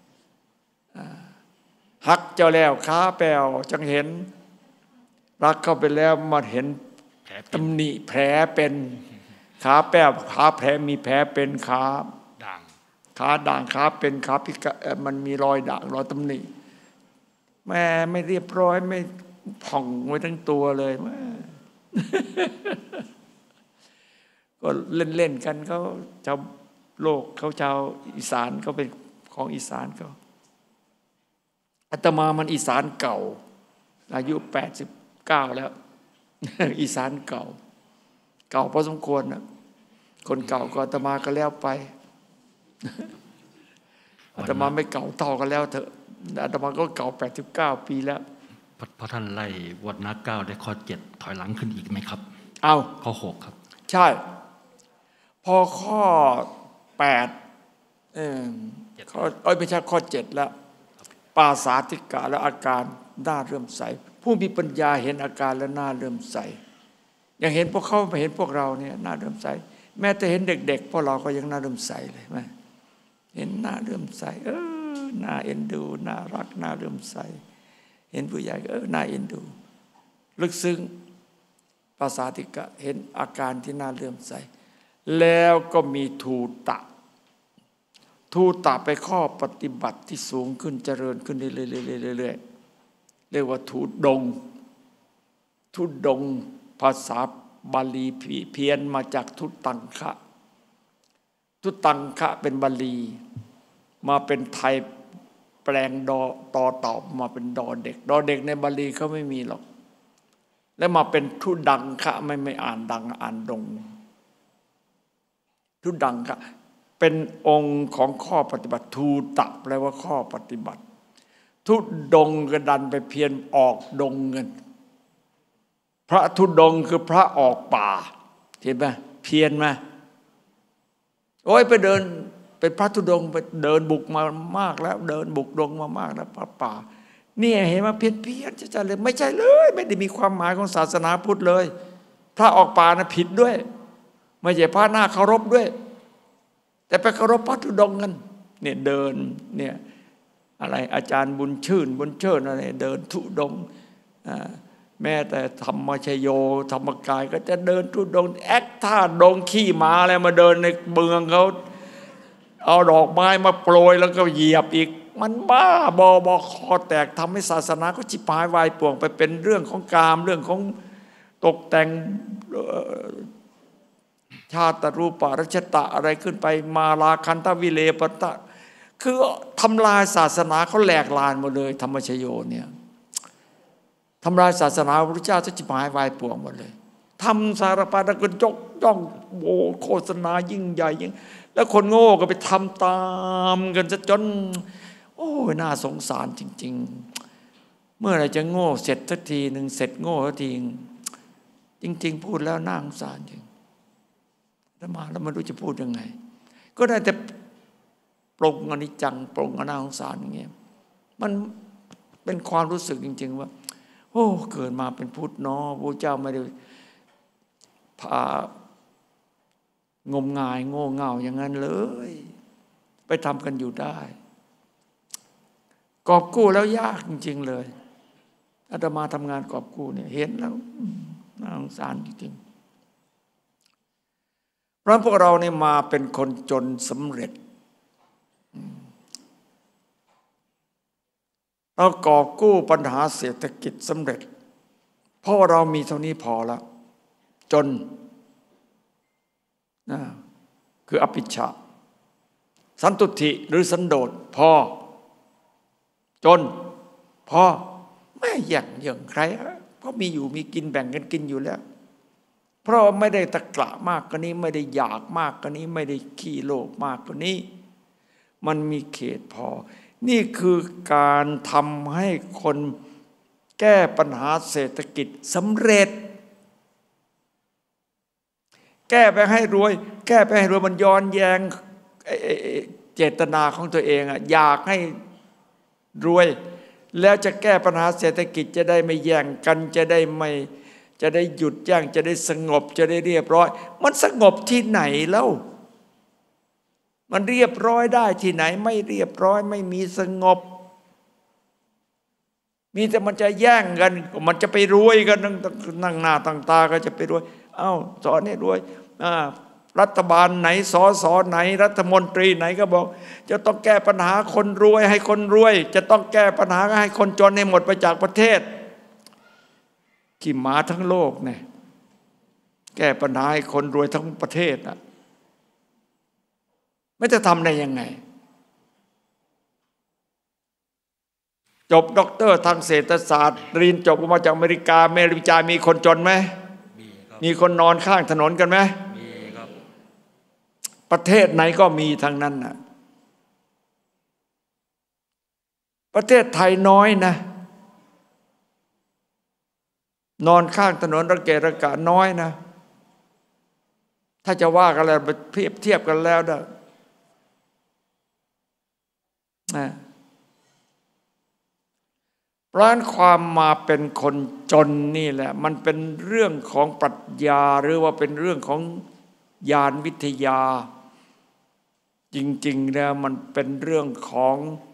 ฮักเจ้าแล้วขาแปลวจังเห็นรักเข้าไปแล้วมาเห็นตำหนิแผลเป็นขาแป้วขาแผลมีแผลเป็นขาด่างขาด่างขาเป็นขาพิกะมันมีรอยด่างรอยตำหนิแม่ไม่เรียบร้อยไม่ผ่องไว้ทั้งตัวเลยแม่ก็เล่นๆกันเขาชาวโลกเขาชาวอีสานเขาเป็นของอีสานเขาอาตมามันอีสานเก่าอายุแปดสิบเก้าแล้วอีสานเก่าเก่าพอสมควรนะคนเก่าก็อาตมาก็แล้วไปอาตมาไม่เก่าเท่ากันแล้วเถอะอาตมาก็เก่าแปดสิบเก้าปีแล้วพระท่านไล่วัดนาเก้าได้ข้อเจ็ดถอยหลังขึ้นอีกไหมครับเอาข้อหกครับใช่พอข้อแปดเออข้อเอ้ยไม่ใช่ข้อเจ็ดแล้วปาสาธิกะและอาการน่าเริ่มใสผู้มีปัญญาเห็นอาการและน่าเริ่มใสอย่างเห็นพวกเขาไม่เห็นพวกเราเนี่ยน่าเริ่มใสแม้แต่เห็นเด็กๆพวกเราก็ยังน่าเริ่มใสเลยไหมเห็นน่าเริ่มใสเออน่าเอ็นดูน่ารักน่าเริ่มใสเห็นผู้ใหญ่ก็เออน่าเอ็นดูลึกซึ้งภาษาติกะเห็นอาการที่น่าเริ่มใสแล้วก็มีทูตะทูตะไปข้อปฏิบัติที่สูงขึ้นเจริญขึ้นเรื่อยๆๆเรียกว่าทูดงทูดงภาษาบาลีเพี้ยนมาจากทุตังคะทุตังคะเป็นบาลีมาเป็นไทยภแปลงดอตอเต่ามาเป็นดอเด็กดอเด็กในบาลีเขาไม่มีหรอกแล้วมาเป็นทุดังคะไม่ไม่อ่านดังอ่านดงทุดังคะเป็นองค์ของข้อปฏิบัติทูตะแปลว่าข้อปฏิบัติทุดงกระดันไปเพียรออกดงเงินพระทุดงคือพระออกป่าเห็นไหมเพียรไหมโอ้ยไปเดินเป็นพระธุดงค์ไปเดินบุกมามากแล้วเดินบุกดงมามากแล้วพระป่านี่เห็นไหมเพี้ยนเพี้ยนจะจะเลยไม่ใช่เลยไม่ได้มีความหมายของศาสนาพุทธเลยพระออกป่านะผิดด้วยไม่ใช่พระหน้าเคารพด้วยแต่ไปเคารพพระธุดงค์กันเนี่ยเดินเนี่ยอะไรอาจารย์บุญชื่นบุญเชิญอะไรเดินธุดงค์แม้แต่ธรรมชโยธรรมกายก็จะเดินธุดงค์แอคท่าดงขี้หมาอะไรมาเดินในเมืองเขาเอาดอกไม้มาโปรยแล้วก็เหยียบอีกมันบ้าบอบอคอแตกทำให้ศาสนาก็ชิบหายวายป่วงไปเป็นเรื่องของกามเรื่องของตกแต่งชาตรูปรัชตะอะไรขึ้นไปมาลาคันตวิเลปตะคือทำลายศาสนาเขาแหลกลานหมดเลยธรรมชโยเนี่ยทำลายศาสนาพระพุทธเจ้าจะชิบหายวายป่วงหมดเลยทำสารพัดแล้วก็ยกย่องโอ้โฆษณายิ่งใหญ่ยิ่งแล้วคนโง่ก็ไปทำตามกันซะจนโอ้ยน่าสงสารจริงๆเมื่อไหร่จะโง่เสร็จสักทีหนึ่งเสร็จโง่สักทีจริงๆพูดแล้วน่าสงสารจริงแล้วมาแล้วไม่รู้จะพูดยังไงก็ได้แต่ปรงอนิจจังปรงอน่าสงสารอย่างเงี้ยมันเป็นความรู้สึกจริงๆว่าโอ้เกิดมาเป็นพุทธเนาะพระเจ้าไม่ได้พางมงายโง่เง่าอย่างนั้นเลยไปทำกันอยู่ได้กอบกู้แล้วยากจริงๆเลยอาตมาทำงานกอบกู้เนี่ยเห็นแล้วน่าสงสารจริงๆเพราะพวกเราเนี่ยมาเป็นคนจนสำเร็จเรากอบกู้ปัญหาเศรษฐกิจสำเร็จเพราะว่าเรามีเท่านี้พอแล้วจนนะคืออภิชฌาสันตุทิหรือสันโดษพอจนพอไม่แย่งอย่างใครเพราะมีอยู่มีกินแบ่งกันกินอยู่แล้วเพราะไม่ได้ตะกละมากกว่านี้ไม่ได้อยากมากกว่านี้ไม่ได้ขี้โลภมากกว่านี้มันมีเขตพอนี่คือการทำให้คนแก้ปัญหาเศรษฐกิจสำเร็จแก้ไปให้รวยแก้ไปให้รวยมันย้อนแย้งเจตนาของตัวเองอ่ะอยากให้รวยแล้วจะแก้ปัญหาเศรษฐกิจจะได้ไม่แย่งกันจะได้ไม่จะได้หยุดแย่งจะได้สงบจะได้เรียบร้อยมันสงบที่ไหนแล้วมันเรียบร้อยได้ที่ไหนไม่เรียบร้อยไม่มีสงบมีแต่มันจะแย่งกันมันจะไปรวยกันนั่งหน้าตั้งตาก็จะไปรวยเอ้าสอนให้รวยรัฐบาลไหนสสไหนรัฐมนตรีไหนก็บอกจะต้องแก้ปัญหาคนรวยให้คนรวยจะต้องแก้ปัญหาให้คนจนให้หมดไปจากประเทศขี้หมาทั้งโลกเนี่ยแก้ปัญหาให้คนรวยทั้งประเทศนะไม่จะทำได้ยังไงจบด็อกเตอร์ทางเศรษฐศาสตร์เรียนจบมาจากอเมริกาอเมริกามีคนจนไหมมีครับมีคนนอนข้างถนนกันไหมมีครับประเทศไหนก็มีทั้งนั้นนะประเทศไทยน้อยนะนอนข้างถนนระเกะระกะน้อยนะถ้าจะว่ากันแล้วเทียบเทียบกันแล้วนะนะร้านความมาเป็นคนจนนี่แหละมันเป็นเรื่องของปรัชญาหรือว่าเป็นเรื่องของญาณวิทยาจริงๆแล้วมันเป็นเรื่องของ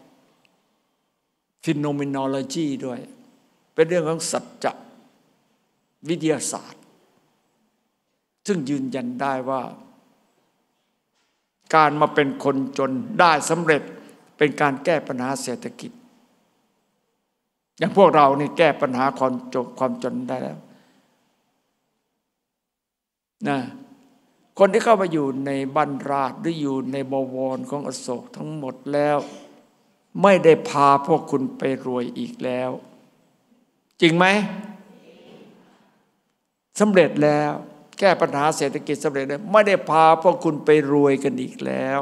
phenomenology ด้วยเป็นเรื่องของสัจจะวิทยาศาสตร์ซึ่งยืนยันได้ว่าการมาเป็นคนจนได้สำเร็จเป็นการแก้ปัญหาเศรษฐกิจอย่างพวกเรานี่แก้ปัญหาความจนความจนได้แล้วนะคนที่เข้ามาอยู่ในบ้านราษฎร์หรืออยู่ในบวรของอโศกทั้งหมดแล้วไม่ได้พาพวกคุณไปรวยอีกแล้วจริงไหมสำเร็จแล้วแก้ปัญหาเศรษฐกิจสำเร็จแล้วไม่ได้พาพวกคุณไปรวยกันอีกแล้ว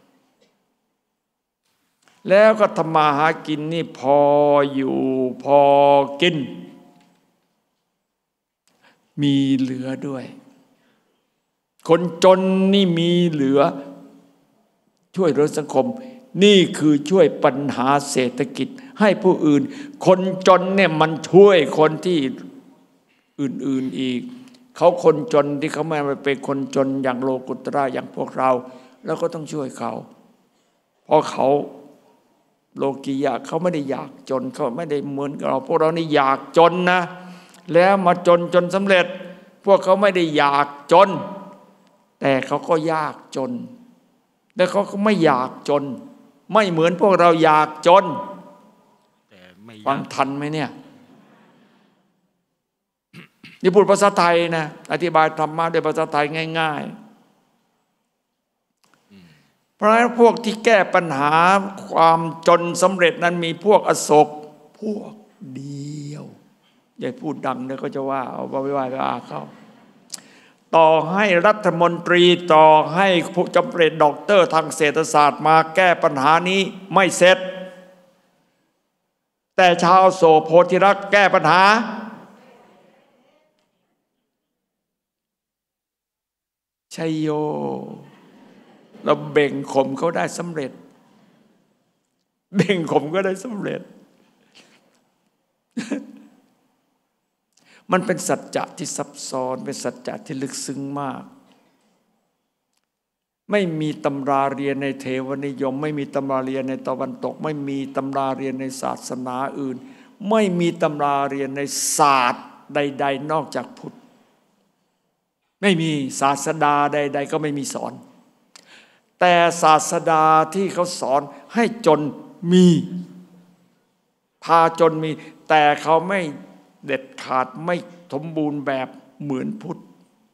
แล้วก็ทำมาหากินนี่พออยู่พอกินมีเหลือด้วยคนจนนี่มีเหลือช่วยเหลือสังคมนี่คือช่วยปัญหาเศรษฐกิจให้ผู้อื่นคนจนเนี่ยมันช่วยคนที่อื่นๆอีกเขาคนจนที่เขาไม่ไปเป็นคนจนอย่างโลกุตระอย่างพวกเราแล้วก็ต้องช่วยเขาเพราะเขาโลกียะเขาไม่ได้อยากจนเขาไม่ได้เหมือนกับเราพวกเรานี่อยากจนนะแล้วมาจนจนสำเร็จพวกเขาไม่ได้อยากจนแต่เขาก็ยากจนแล้วเขาก็ไม่อยากจนไม่เหมือนพวกเราอยากจนฟังทันไหมเนี่ยนี่พูดภาษาไทยนะอธิบายธรรมะด้วยภาษาไทยง่ายๆเพราะฉะนั้นพวกที่แก้ปัญหาความจนสำเร็จนั้นมีพวกอโศกพวกเดียวอย่าพูดดังเดี๋ยวก็จะว่าเอาไปว่าก็อาเข้าต่อให้รัฐมนตรีต่อให้ผู้จำเป็นด็อกเตอร์ทางเศรษฐศาสตร์มาแก้ปัญหานี้ไม่เสร็จแต่ชาวโสโพธิรักษ์แก้ปัญหาชัยโยเราเบ่งข่มเขาได้สำเร็จเบ่งข่มก็ได้สำเร็จมันเป็นสัจจะที่ซับซ้อนเป็นสัจจะที่ลึกซึ้งมากไม่มีตำราเรียนในเทวนิยมไม่มีตำราเรียนในตะวันตกไม่มีตำราเรียนในศาสนาอื่นไม่มีตำราเรียนในศาสตร์ใดๆนอกจากพุทธไม่มีศาสดาใดๆก็ไม่มีสอนแต่ศาสดาที่เขาสอนให้จนมีพาจนมีแต่เขาไม่เด็ดขาดไม่สมบูรณ์แบบเหมือนพุทธ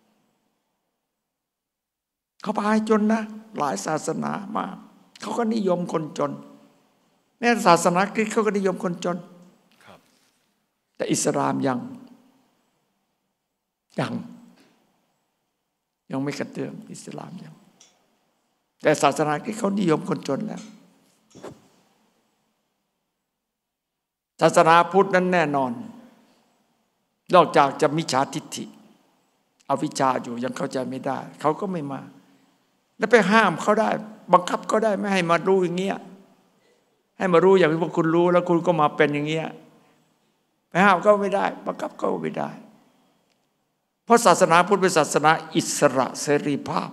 เขาพาให้จนนะหลายศาสนามาเขาก็นิยมคนจนแม้ศาสนาคริสต์เขาก็นิยมคนจนแต่อิสลามยังยังยังไม่กระเตื้องอิสลามยังแต่ศาสนาคริสต์เขานิยมคนจนแล้วศาสนาพุทธนั้นแน่นอนนอกจากจะมิจฉาทิฏฐิอวิชชาอยู่ยังเข้าใจไม่ได้เขาก็ไม่มาแล้วไปห้ามเขาได้บังคับเขาได้ไม่ให้มารู้อย่างเงี้ยให้มารู้อย่างที่พวกคุณรู้แล้วคุณก็มาเป็นอย่างเงี้ยไปห้ามก็ไม่ได้บังคับก็ไม่ได้เพราะศาสนาพุทธเป็นศาสนาอิสระเสรีภาพ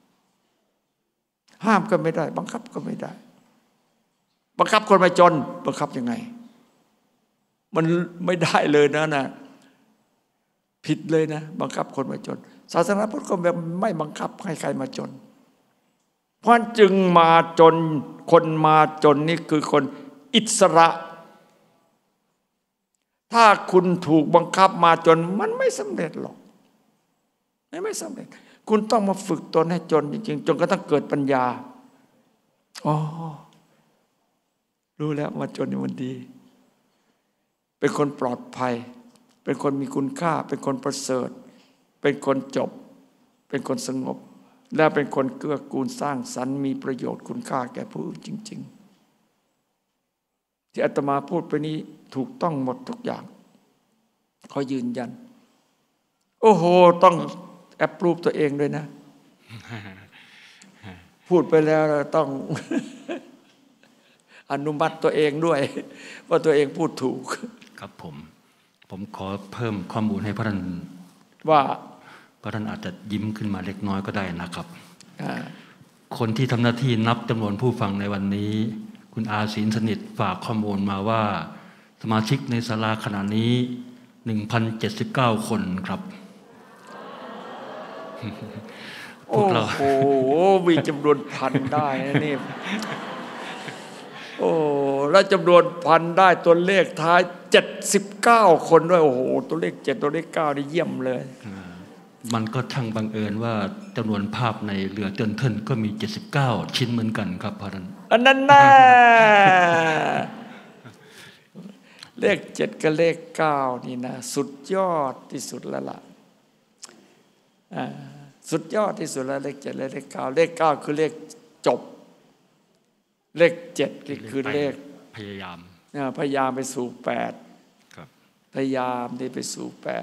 ห้ามก็ไม่ได้บังคับก็ไม่ได้บังคับคนมาจนบังคับยังไงมันไม่ได้เลยนะนะผิดเลยนะบังคับคนมาจนศาสนาพุทธก็ไม่บังคับให้ใครมาจนเพราะจึงมาจนคนมาจนนี่คือคนอิสระถ้าคุณถูกบังคับมาจนมันไม่สำเร็จหรอกไม่ไม่สำเร็จคุณต้องมาฝึกตนให้จนจริงๆจนกระทั่งเกิดปัญญาอ๋อรู้แล้วว่าจนนี่มันดีเป็นคนปลอดภัยเป็นคนมีคุณค่าเป็นคนประเสริฐเป็นคนจบเป็นคนสงบและเป็นคนเกื้อกูลสร้างสรรค์มีประโยชน์คุณค่าแก่ผู้อื่นจริงๆที่อาตมาพูดไปนี้ถูกต้องหมดทุกอย่างเขายืนยันโอ้โหต้องแอปรูปตัวเองด้วยนะพูดไปแล้วต้องอนุมัติตัวเองด้วยว่าตัวเองพูดถูกครับผมผมขอเพิ่มข้อมูลให้พระท่านว่าพระท่านอาจจะยิ้มขึ้นมาเล็กน้อยก็ได้นะครับคนที่ทำหน้าที่นับจำนวนผู้ฟังในวันนี้คุณอาศีลสนิทฝากข้อมูลมาว่าสมาชิกในศาลาขณะนี้ หนึ่งพันเจ็ดสิบเก้า คนครับโอ้โหมีจำนวนพันได้นะนี่โอ้แล้วจำนวนพันได้ตัวเลขท้ายเจ็ดสิบเก้าคนด้วยโอ้โหตัวเลขเจ็ดตัวเลขเก้านี่เยี่ยมเลยมันก็ช่างบังเอิญว่าจำนวนภาพในเรือเติ้นเทินก็มีเจ็ดสิบเก้าชิ้นเหมือนกันครับพระท่านอันนั้นแน่เลขเจ็ดกับเลขเก้านี่นะสุดยอดที่สุดแล้วล่ะสุดยอดที่สุดแล้วเลขเจ็ดและเลขเก้าเลขเก้าคือเลขจบเลขเจ็ดคือเลขพยายามพยายามไปสู่แปดพยายามที่ไปสู่แปด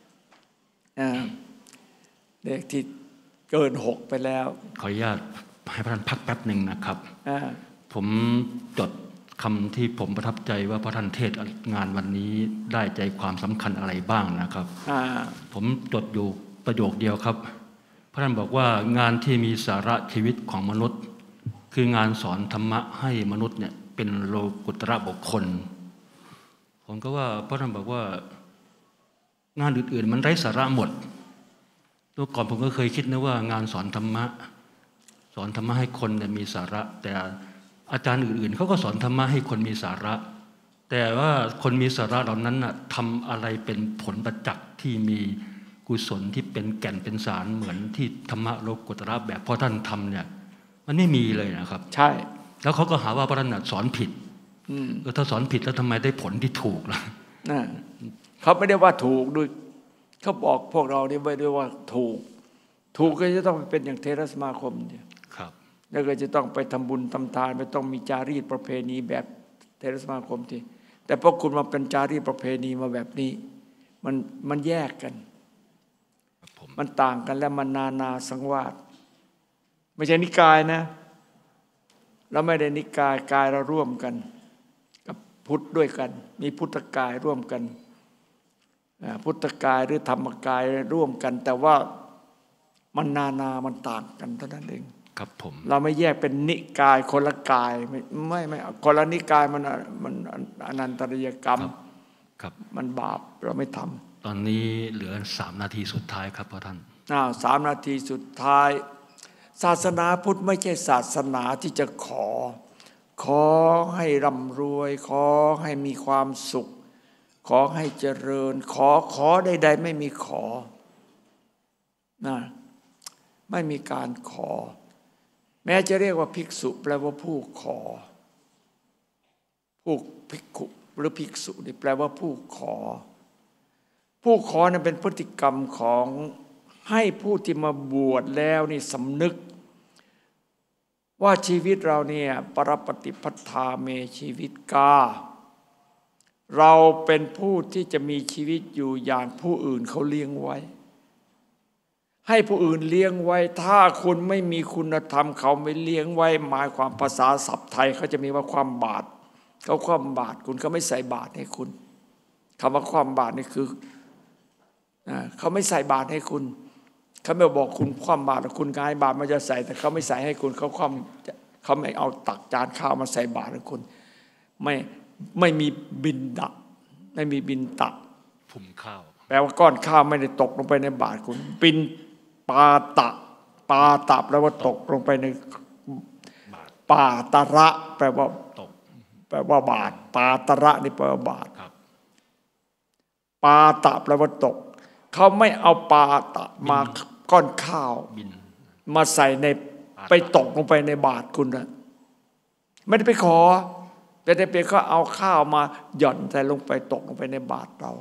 เลขที่เกินหกไปแล้วขออนุญาตให้พระท่านพักแป๊บหนึ่งนะครับผมจดคำที่ผมประทับใจว่าพระท่านเทศงานวันนี้ได้ใจความสำคัญอะไรบ้างนะครับผมจดอยู่ประโยคเดียวครับพระท่านบอกว่างานที่มีสาระชีวิตของมนุษย์คืองานสอนธรรมะให้มนุษย์เนี่ยเป็นโลกุตระบุคคลผมก็ว่าพระท่านบอกว่างานอื่นๆมันไร้สาระหมดเมื่อก่อนผมก็เคยคิดนะว่างานสอนธรรมะสอนธรรมะให้คนเนี่ยมีสาระแต่อาจารย์อื่นๆเขาก็สอนธรรมะให้คนมีสาระแต่ว่าคนมีสาระเหล่านั้นน่ะทำอะไรเป็นผลประจักษ์ที่มีกุศลที่เป็นแก่นเป็นสารเหมือนที่ธรรมะโลกุตระแบบพ่อท่านทำเนี่ยมันไม่มีเลยนะครับใช่แล้วเขาก็หาว่าพระท่านสอนผิดแล้วถ้าสอนผิดแล้วทำไมได้ผลที่ถูกล่ะเขาไม่ได้ว่าถูกด้วยเขาบอกพวกเรานี่ไว้ด้วยว่าถูกถูกก็จะต้องเป็นอย่างเทรสมาคมเนี่ยครับแล้วก็จะต้องไปทำบุญทำทานไม่ต้องมีจารีตประเพณีแบบเทรสมาคมที่แต่พอคุณมาเป็นจารีตประเพณีมาแบบนี้มันมันแยกกันมันต่างกันและมันนานาสังวาสไม่ใช่นิกายนะเราไม่ได้นิกายกายเราร่วมกันกับพุทธด้วยกันมีพุทธกายร่วมกันพุทธกายหรือธรรมกายร่วมกันแต่ว่ามันนานามันต่างกันเท่านั้นเองครับผมเราไม่แยกเป็นนิกายคนละกายไม่ไม่ไม่คนละนิกายมันมันอนันตริยกรรมครับมันบาปเราไม่ทำตอนนี้เหลือสามนาทีสุดท้ายครับพ่อท่านอ้าวสามนาทีสุดท้ายศาสนาพุทธไม่ใช่ศาสนาที่จะขอขอให้ร่ำรวยขอให้มีความสุขขอให้เจริญขอขอใดๆไม่มีขอนะไม่มีการขอแม้จะเรียกว่าภิกษุแปลว่าผู้ขอผู้ภิกขุหรือภิกษุนี่แปลว่าผู้ขอผู้ขอนั้นเป็นพฤติกรรมของให้ผู้ที่มาบวชแล้วนี่สำนึกว่าชีวิตเราเนี่ยปรปฏิปัฏฐาเมชีวิตกาเราเป็นผู้ที่จะมีชีวิตอยู่อย่างผู้อื่นเขาเลี้ยงไว้ให้ผู้อื่นเลี้ยงไว้ถ้าคุณไม่มีคุณธรรมเขาไม่เลี้ยงไว้หมายความภาษาศัพท์ไทยเขาจะมีว่าความบาตรเขาความบาตรคุณเขาไม่ใส่บาตรให้คุณคำว่าความบาตรนี่คือเขาไม่ใส่บาตรให้คุณเขาไม่บอกคุณความบาตรคุณกายบาตรมันจะใส่แต่เขาไม่ใส่ให้คุณเขาความเขาไม่เอาตักจานข้าวมาใส่บาตรให้คุณไม่ไม่มีบินดะไม่มีบินตักผุ่มข้าวแปลว่าก้อนข้าวไม่ได้ตกลงไปในบาตรคุณบินปาตะปาตะแปลว่าตกลงไปในปาตระแปลว่าตกแปลว่าบาตรปาตระนี่แปลว่าบาตรปาตะแปลว่าตกเขาไม่เอาปาตะมาก้อนข้าวมาใส่ในไปตกลงไปในบาตรคุณนะไม่ได้ไปขอแต่แต่เพียงเขาเอาข้าวมาหย่อนใส่ลงไปตกลงไปในบาตรเรา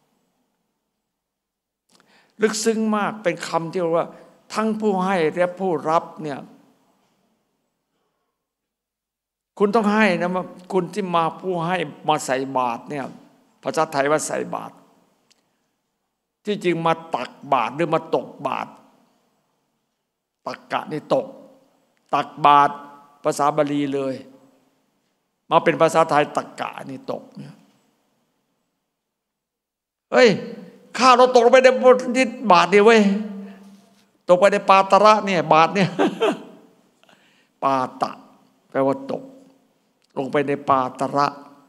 ลึกซึ้งมากเป็นคำที่ว่าทั้งผู้ให้และผู้รับเนี่ยคุณต้องให้นะว่าคุณที่มาผู้ให้มาใส่บาตรเนี่ยภาษาไทยว่าใส่บาตรที่จริงมาตักบาตรหรือมาตกบาตรตักกะนี่ตกตักบาตรภาษาบาลีเลยมาเป็นภาษาไทยตักกะนี่ตกเนี่ยเฮ้ยข้าวเราตกลงไปในนิดบาทเดียวเว้ยตกไปในปาตระเนี่ยบาทเนี่ยปาตะแปลว่าตกลงไปในปาตระ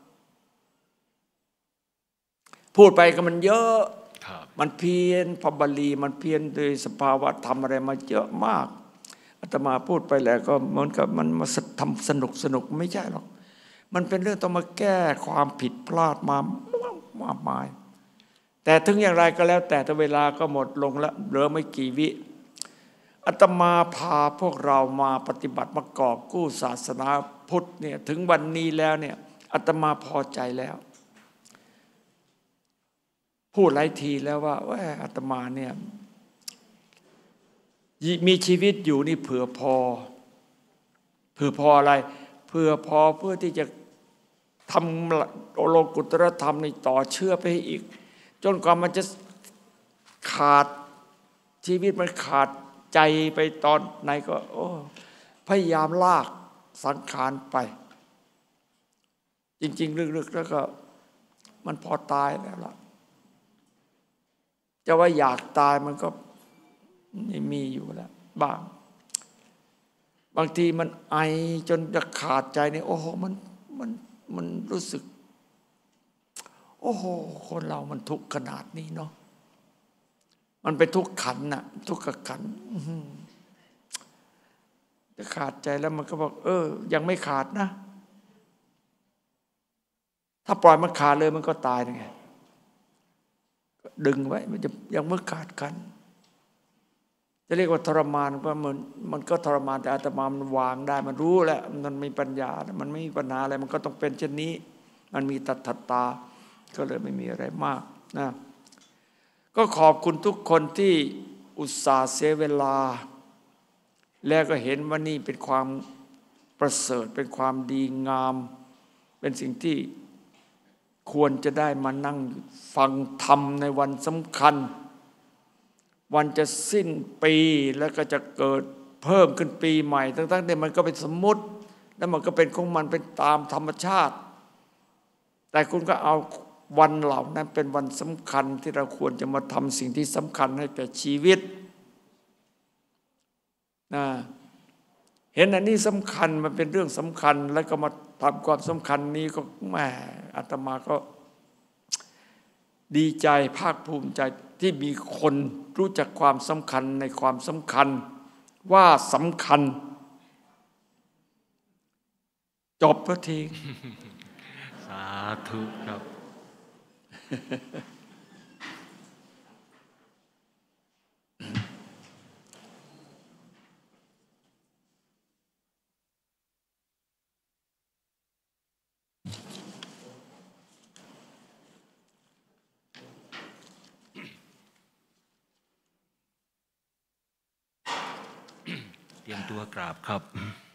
พูดไปก็มันเยอะมันเพี้ยนพระบาลีมันเพี้ยนโดยสภาวะธรรมอะไรมาเยอะมากอาตมาพูดไปแล้วก็เหมือนกับมันมาทำสนุกสนุกไม่ใช่หรอกมันเป็นเรื่องต้องมาแก้ความผิดพลาดมามากมายแต่ถึงอย่างไรก็แล้วแต่แต่เวลาก็หมดลงแล้วเหลือไม่กี่วิอาตมาพาพวกเรามาปฏิบัติมากอบกู้ศาสนาพุทธเนี่ยถึงวันนี้แล้วเนี่ยอาตมาพอใจแล้วพูดหลายทีแล้วว่าว่าอาตมาเนี่ยมีชีวิตอยู่นี่เผื่อพอเผื่อพออะไรเผื่อพอเพื่อที่จะทำโลกุตตรธรรมนี่ต่อเชื่อไปอีกจนกว่ามันจะขาดชีวิตมันขาดใจไปตอนไหนก็โอ้พยายามลากสังขารไปจริงๆลึกๆแล้วก็มันพอตายแล้วล่ะจะว่าอยากตายมันก็ไม่มีอยู่แล้วบ้างบางทีมันไอจนจะขาดใจเนี่ยโอ้โหมันมันมันรู้สึกโอ้โหคนเรามันทุกข์ขนาดนี้เนาะมันเป็นทุกข์ขันน่ะทุกข์ขันจะขาดใจแล้วมันก็บอกเออยังไม่ขาดนะถ้าปล่อยมันขาดเลยมันก็ตายไงดึงไว้มันจะยังไม่ขาดกันจะเรียกว่าทรมานก็มันมันก็ทรมานแต่อาตมามันวางได้มันรู้แล้วมันมีปัญญามันไม่มีปัญหาอะไรมันก็ต้องเป็นเช่นนี้มันมีตัทธตาก็เลยไม่มีอะไรมากนะก็ขอบคุณทุกคนที่อุตส่าห์เสียเวลาแล้วก็เห็นว่านี่เป็นความประเสริฐเป็นความดีงามเป็นสิ่งที่ควรจะได้มานั่งฟังธรรมในวันสำคัญวันจะสิ้นปีแล้วก็จะเกิดเพิ่มขึ้นปีใหม่ทั้งๆที่มันก็เป็นสมมุติแล้วมันก็เป็นของมันเป็นตามธรรมชาติแต่คุณก็เอาวันเหล่านั้นเป็นวันสำคัญที่เราควรจะมาทำสิ่งที่สำคัญให้แก่ชีวิตนะเห็นอันนี้สำคัญมันเป็นเรื่องสำคัญแล้วก็มาทำความสำคัญนี้ก็แหมอาตมาก็ดีใจภาคภูมิใจที่มีคนรู้จักความสำคัญในความสำคัญว่าสำคัญจบก็ทีสาธุครับ เตรียมตัวกราบครับ